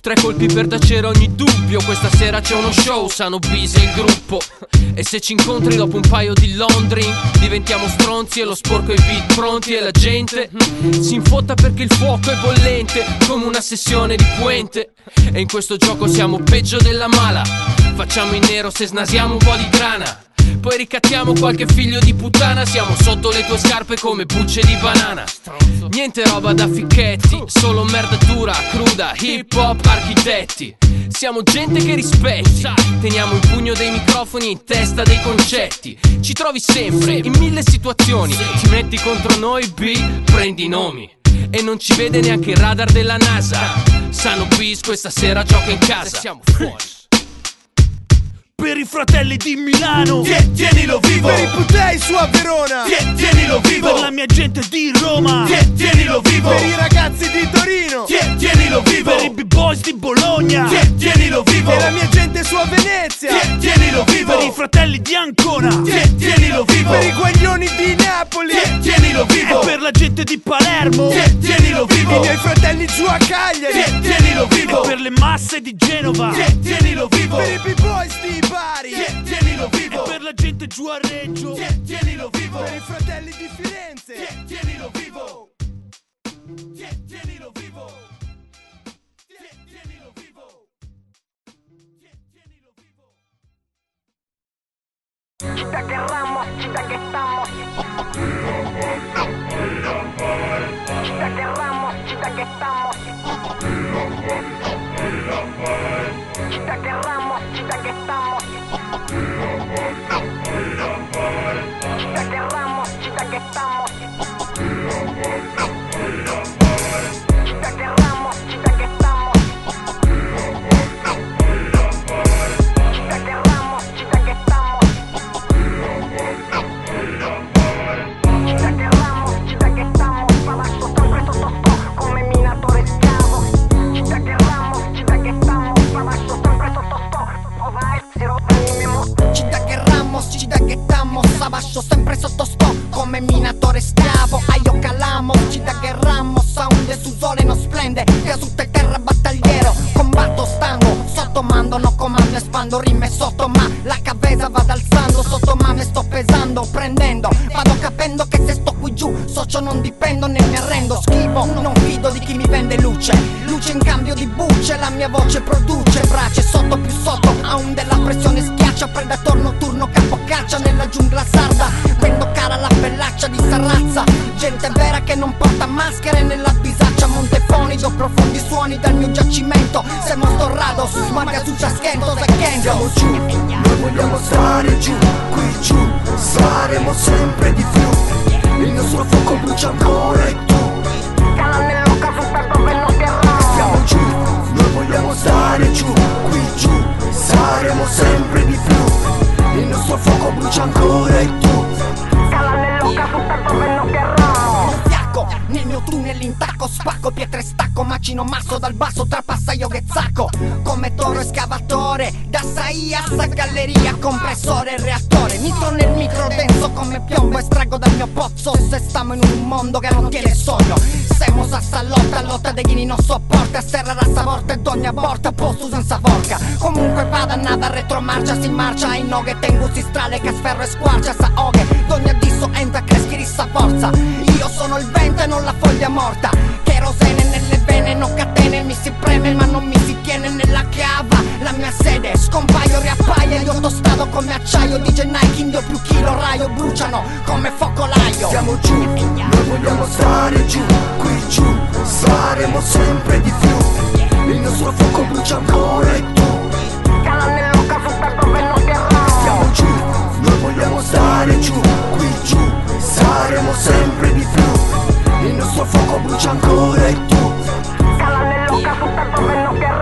Tre colpi per tacere ogni dubbio. Questa sera c'è uno show, Sano Bise il gruppo. E se ci incontri dopo un paio di laundry, diventiamo stronzi e lo sporco i beat pronti. E la gente si infotta perché il fuoco è bollente, come una sessione di puente. E in questo gioco siamo peggio della mala. Facciamo in nero se snasiamo un po' di grana, poi ricattiamo qualche figlio di puttana. Siamo sotto le tue scarpe come bucce di banana. Niente roba da ficchetti, solo merda dura, cruda, hip hop architetti. Siamo gente che rispetti, teniamo in pugno dei microfoni, in testa dei concetti. Ci trovi sempre in mille situazioni. Ti metti contro noi, B, prendi i nomi. E non ci vede neanche il radar della NASA. Sano Bis questa sera gioca in casa. Siamo fuori. Per i fratelli di Milano, Tie, tienilo vivo. Per i putei su a Verona, Tie, tienilo vivo. Per la mia gente di Roma, Tie, tienilo vivo. Per i ragazzi di Torino, Tie, tienilo vivo. Per i b-boys di Bologna, Tie, tienilo vivo. Per la mia gente su a Venezia, Tie, tienilo vivo. Per i fratelli di Ancona, Tie, tienilo vivo. Per i guaglioni di Napoli, Tie, tienilo vivo. E per la gente di Palermo, Tie, tienilo vivo. I miei fratelli giù a Cagliari, Tie, tienilo vivo. E per le masse di Genova, Tie, tienilo vivo. Per i b-boys di Bari, Tie, tienilo vivo. E per la gente giù a Reggio, Tie, tienilo vivo. Per i fratelli di Firenze, Tie, tienilo vivo. Tie, tienilo vivo. Tie, tienilo vivo. Chita que ramos, chita que estamos. Chita que ramos, chita que estamos. Chita que ramos, chita que estamos. Chita que ramos, chita que estamos. Chita que ramos, chita que estamos. Chita que ramos, chita que estamos. Chita que ramos, chita que estamos. Abajo siempre sotto come minatori schiavo. Chita che ramos, chita che estamos. Abajo siempre sotto vai si roba il mimo. Chita che ramos, chita che estamos. Abajo sempre sotto sto come minatore schiavo. A io calamo, chita che ramos. A un de su sole non splende, che su te terra battagliero. Combatto stanco, sotto mando, no comando, espando rime sotto, ma la cabeza vado alzando. Sotto ma me sto pesando, prendendo, vado capendo che se sto qui giù, socio non dipendo né mi arrendo. Schivo, non fido di chi mi vende luce. Luce in cambio di bucce, la mia voce produce brace sotto più sotto. A un della pressione schiaccia, predator notturno capocaccia nella giungla sarda. Vendo cara la pellaccia di Sarrazza. Gente vera che non porta maschere nella bisaccia. Montefonico, profondi suoni dal mio giacimento. Siamo storrado, su smarga su ciaschento, se kendo. Siamo giù, noi vogliamo stare giù. Qui giù, saremo sempre di più. Il nostro fuoco brucia ancora e tu Cala nell'oca su per dove non terrò. Siamo giù, noi vogliamo stare giù. Qui giù, saremo sempre di più. Il nostro fuoco brucia ancora e tu Cala nell'oca su per dove non terrò. Fiacco, nel mio tunnel intacco, spacco pietre stacco, macino masso dal basso, trapassa io che zacco. Come toro escavatore, da saia a galleria, compressore e reattore. Nitro nel micro denso come piombo, estraggo dal mio pozzo. Se stiamo in un mondo che non tiene sogno, siamo a lotta, lotta dei ghini non sopporta. Serra razza morta e ogni aborta, posto senza forca. Comunque vada nada retromarcia, si marcia in noghe, tengo si strale che sferro e squarcia, sa oghe. D'ogni addisso entra, creschi rissa forza. Io sono il vento e non la foglia morta. Kerosene nelle vene, non catene, mi si preme ma non mi si tiene nella cava. La mia sede, scompaio, riappaia, io tostato come acciaio. D J Nike, indio più chilo, raio, bruciano come focolaio. Siamo giù, noi vogliamo stare giù. Qui giù, saremo sempre di più. Il nostro fuoco brucia ancora e tu Cala nell'oca su per dove non terrò. Siamo giù, noi vogliamo stare giù. Qui giù, saremo sempre di più. Il nostro fuoco brucia ancora e tu Cala nell'oca su per dove non terrò.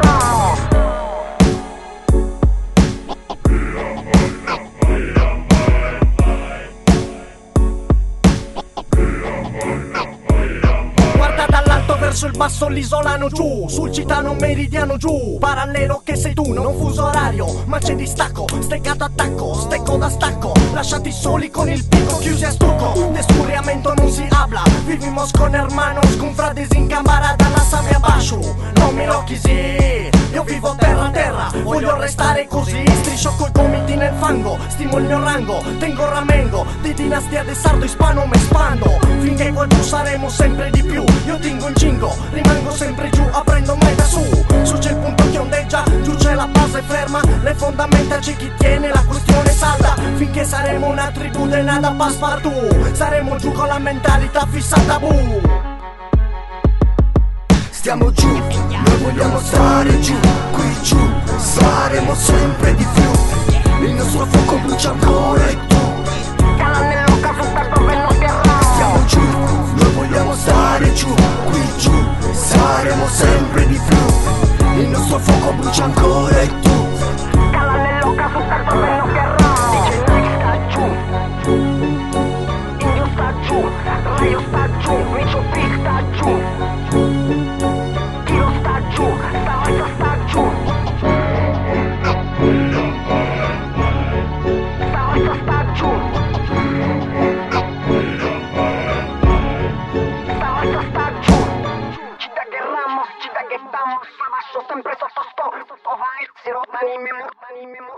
Guarda dall'alto verso il basso l'isolano giù, sul citano meridiano giù. Parallelo che sei tu, non fuso orario, ma c'è distacco, steccato attacco, stecco da stacco. lasciati soli con il pico chiusi a stucco. De escurriamento non si habla, vivimos con hermanos, con frades in camarada, la sabbia bascio. Non mi lo chisi, io vivo terra a terra, voglio restare così. Striscio coi gomiti nel fango, stimo il mio rango, tengo ramengo, di dinastia de sardo ispano me spando. Finché qua giù saremo sempre di più, io tingo in cingo, rimango sempre giù, aprendo mai da su. Su c'è il punto che ondeggia, giù c'è la base ferma, le fondamenta c'è chi tiene, la questione salda. Finché saremo una tribù de nada passepartout, saremo giù con la mentalità fissata bu. Stiamo giù, noi vogliamo stare giù, qui giù, saremo sempre di più. Il nostro fuoco brucia ancora e tu stiamo giù, noi vogliamo stare giù, qui giù, saremo sempre di più. Il nostro fuoco brucia ancora e tu cala nell'oca sul carto per non chiarramo. Dice noi sta giù, Indio sta giù, Raio sta giù, Micio P sta giù, Kilo sta giù, Stamaita sta giù, Stamaita sta giù, Stamaita sta giù. Città che ramo, città che stamo, abasso sempre sotto sto, sotto vai, si rotani memo, memo.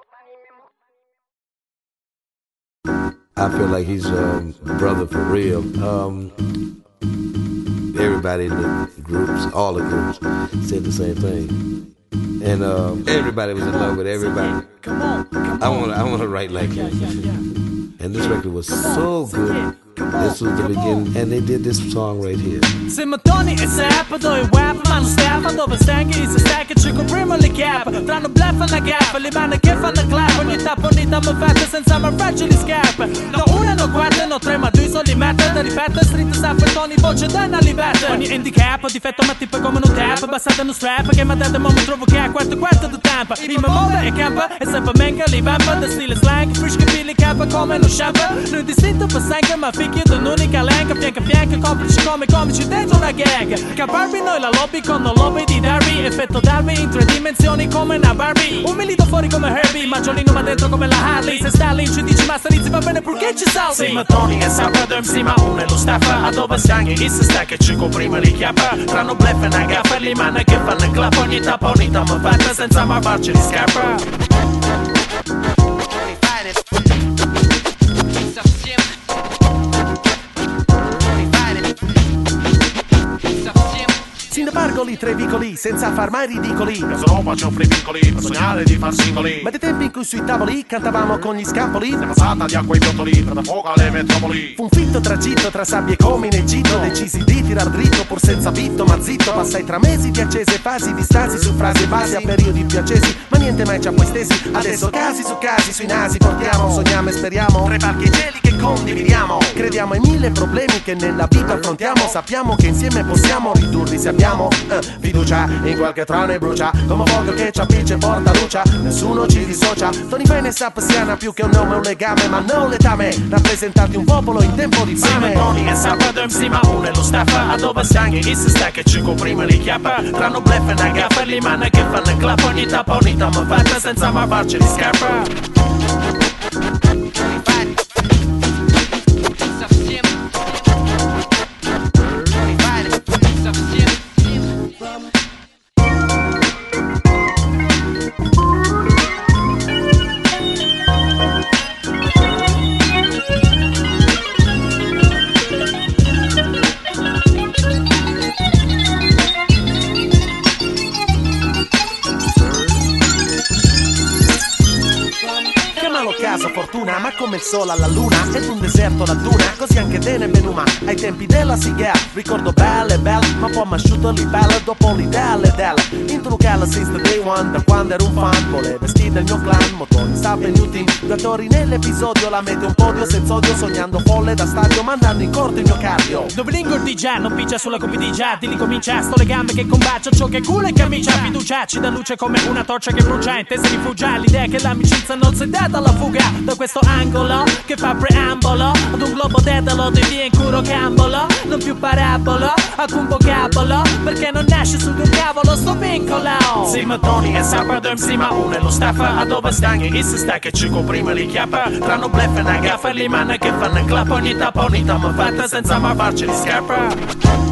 I feel like he's a brother for real. Um, everybody in the groups, all the groups, said the same thing, and um, everybody was in love with everybody. Come on, come on. I want, I want to write like him. And this record was so good. This was the beginning, and they did this song right here. Siamo Tony e Sepp, dove web ma non steppa, dove stanghi se stack e ci copriamo le cap. Tranno bluff e una gap, le mani che fanno clap, ogni tappo ogni tappo fatta senza mai fragili scarpe. No una, no quattro, no tre, ma due soli mette, da ripetere street Sepp e Tony, voce danna libertà. Ogni handicap, difetto ma tipo come un tap, basata in un strap, che mi date ma mi trovo che a quarto quarto di tempo. In memoria e campa, e sempre menca li vampa, da stile slang, fresh capelli capa come uno shampoo. Non distinto per sangue, ma chiedo un'unica lenca, fianco a fianco, complici come comici dentro una gang. Caparbi noi la lobby con un lobby di Darby, effetto Darby in tre dimensioni come una Barbie. Un milito fuori come Herbie, maggiolino ma dentro come la Harley. Se Stalin ci dici masterizzi va bene purché ci salvi. Siamo Tony e Sepp, Derm, Sima, uno e lo staff. A dove stanghi, chi se sta che ci coprima li chiappa. Tranno bluff e una gaffa, le mani che fanno clap. Ogni tappa, ogni tappa fatta senza mai farci di scarpa. Si ne pargoli tre vicoli senza far mai ridicoli. Io sono faccio free piccoli per sognare di far singoli. Ma dei tempi in cui sui tavoli cantavamo con gli scampoli. È passata di acqua e piottoli per da fuoco alle metropoli. Fu un fitto tragitto tra sabbie e come in Egitto. Decisi di tirar dritto pur senza vitto ma zitto. Passai tra mesi di accese fasi di stasi su frasi e basi a periodi più accesi. Ma niente mai ci ha poi stesi. Adesso casi su casi sui nasi portiamo. Sogniamo e speriamo tre palchi e cieli che condividiamo. Crediamo ai mille problemi che nella vita affrontiamo. Sappiamo che insieme possiamo ridurli se abbiamo uh, fiducia in qualche trone brucia. Come voglio che ci appiccia e porta luce, nessuno ci dissocia. Tony Fane e Sepp siano più che un nome, un legame, ma non letame. Rappresentati un popolo in tempo di fame. Siamo Tony e Sepp, Derm, Sima, uno e lo staff. A dove stanghi, chi se sta che ci coprima li chiappa. Tranno bluff e una gaffa, le mani che fanno clap. Ogni tappa, ogni tappa fatta senza mai farci di scarpa. Fortuna, ma come il sole alla luna ed un deserto la duna, così anche Dene Benuma ai tempi della sigla. Ricordo belle belle, ma poi m'asciutto li belle dopo l'idea della into locale since the day one, da quando ero un fan. Volevo vestire il mio clan, motori, Stab e New Team, due attori nell'episodio, la mette un podio senza odio, sognando folle da stadio, mandando in corto il mio cardio. Dove l'ingordi già, non piccia sulla copidigia, ti ricomincia, sto le gambe che combacia, ciò che culo e camicia, fiducia, ci dà luce come una torcia che brucia, intesa rifugia, l'idea che l'amicizia non si è data alla fuga, da questo angolo che fa preambolo ad un globo d'etalo di via in curo cambolo. Non più parabola, alcun vocabolo, perché non nasce su di un cavolo sto vincolo. Sì ma Tony e sabato M C ma uno e lo staffa. A dove stanchi chi si sta che ci comprime li chiappa. Tranno blef e una gaffa e li manna che fanno clap. Ogni tappa ogni tappa fatta senza ma farci di scarpa.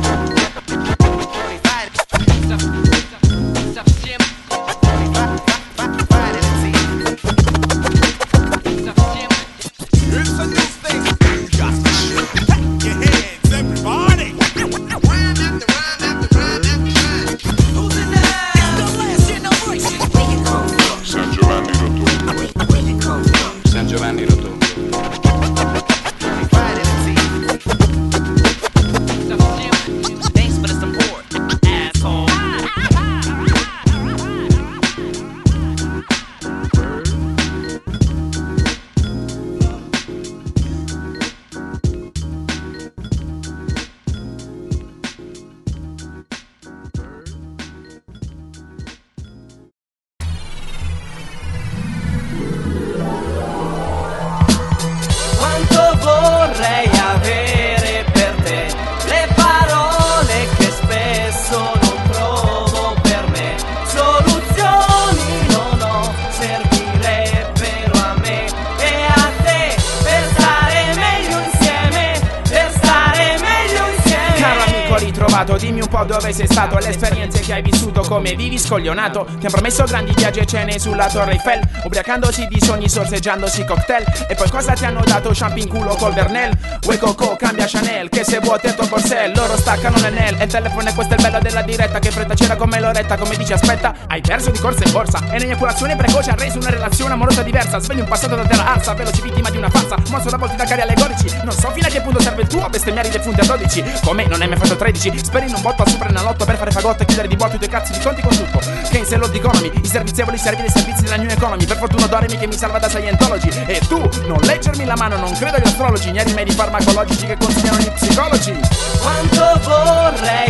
Dimmi un po' dove sei stato, le esperienze che hai vissuto, come vivi scoglionato. Ti han promesso grandi viaggi e cene sulla Torre Eiffel, ubriacandosi di sogni, sorseggiandosi cocktail. E poi cosa ti hanno dato? Champagne culo col Vernel. Uè Coco, cambia Chanel, che se vuoti il tuo borsel. Loro staccano l'enel e il telefono e questo è il bello della diretta. Che fretta c'era come Loretta, come dici aspetta. Hai perso di corsa in borsa e l'eiaculazione precoce ha reso una relazione amorosa diversa. Svegli un passato da terra arsa, veloci vittima di una farsa. Mostro da volti da cari allegorici. Non so fino a che punto serve il tuo bestemmiare i defunti a dodici. Come non hai mai fatto tredici? Speri in un botto a super in lotto per fare fagotto e chiudere di botto i tuoi cazzi di conti con tutto. Keynes e Lord Economy, i servizievoli servi dei servizi della New Economy. Per fortuna Doremi che mi salva da Scientology. E tu non leggermi la mano, non credo agli astrologi, né ai rimedi farmacologici che consigliano gli psicologi. Quanto vorrei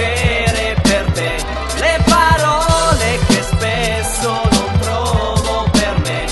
avere per te le parole che spesso non trovo per me.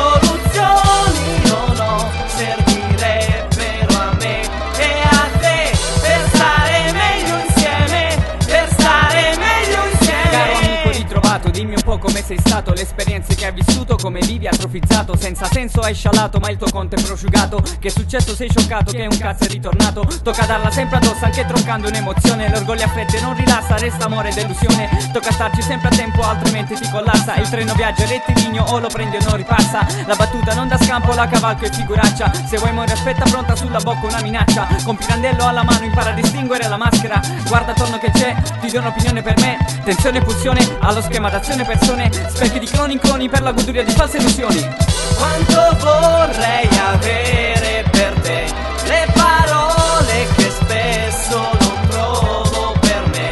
Soluzioni non ho, servirebbero a me e a te per stare meglio insieme, per stare meglio insieme. Caro amico ritrovato, dimmi un po' come sei stato, le esperienze che hai vissuto, come vivi atrofizzato. Senza senso hai scialato, ma il tuo conto è prosciugato. Che è successo? Sei scioccato, che un cazzo è ritornato. Tocca darla sempre addosso, anche troncando un'emozione. L'orgoglio a fette non rilassa, resta amore e delusione. Tocca starci sempre a tempo, altrimenti ti collassa. Il treno viaggia rettilineo, o lo prendi o non ripassa. La battuta non dà scampo, la cavalco e figuraccia. Se vuoi morire aspetta pronta sulla bocca una minaccia. Con pirandello alla mano impara a distinguere la maschera. Guarda attorno che c'è, ti do un'opinione per me. Tensione e pulsione, allo schema d'azione persone. Specchi di cloni in cloni per la goduria di false illusioni. Quanto vorrei avere per te le parole che spesso non trovo per me.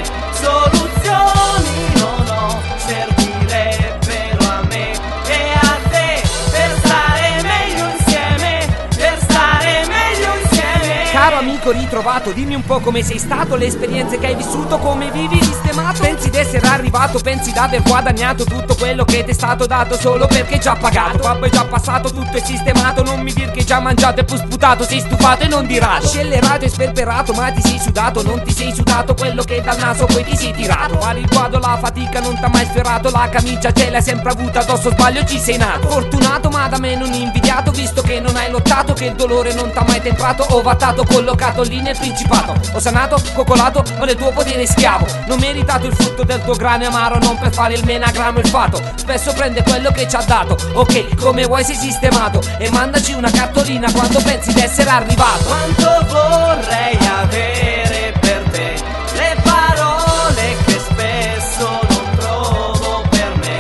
Soluzioni non ho, servirebbero a me e a te per stare meglio insieme, per stare meglio insieme. Caro amico ritrovato, dimmi un po' come sei stato, le esperienze che hai vissuto, come vivi sistemato. Pensi di essere arrivato, pensi di aver guadagnato tutto quello che ti è stato dato solo perché già pagato. Babbo è già passato, tutto è sistemato, non mi dir che già mangiato e poi sputato, sei stufato e non dirato. Scellerato e sperperato, ma ti sei sudato, non ti sei sudato quello che dal naso poi ti sei tirato. Vale il guado, la fatica non t'ha mai sfiorato, la camicia ce l'hai sempre avuta addosso, sbaglio ci sei nato. Fortunato ma da me non invidiato, visto che non hai lottato, che il dolore non t'ha mai temprato. Ovattato, collocato lì nel principato, ho sanato, coccolato, ma del tuo potere schiavo. Non meritato il frutto del tuo grane amaro, non per fare il menagrammo il fato. Spesso prende quello che ci ha dato, ok, come vuoi sei sistemato. E mandaci una cartolina quando pensi di essere arrivato. Quanto vorrei avere per te le parole che spesso non trovo per me.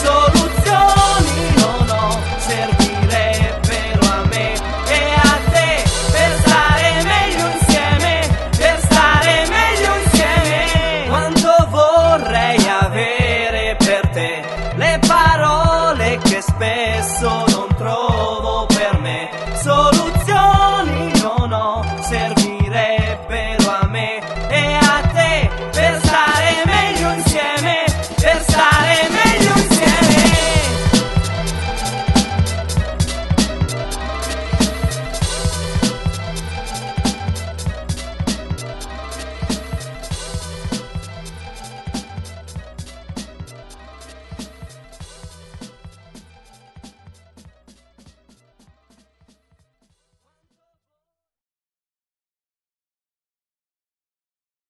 Soluzioni non ho, servirebbero a me e a te per stare meglio insieme, per stare meglio insieme. Quanto vorrei avere per te le parole che spesso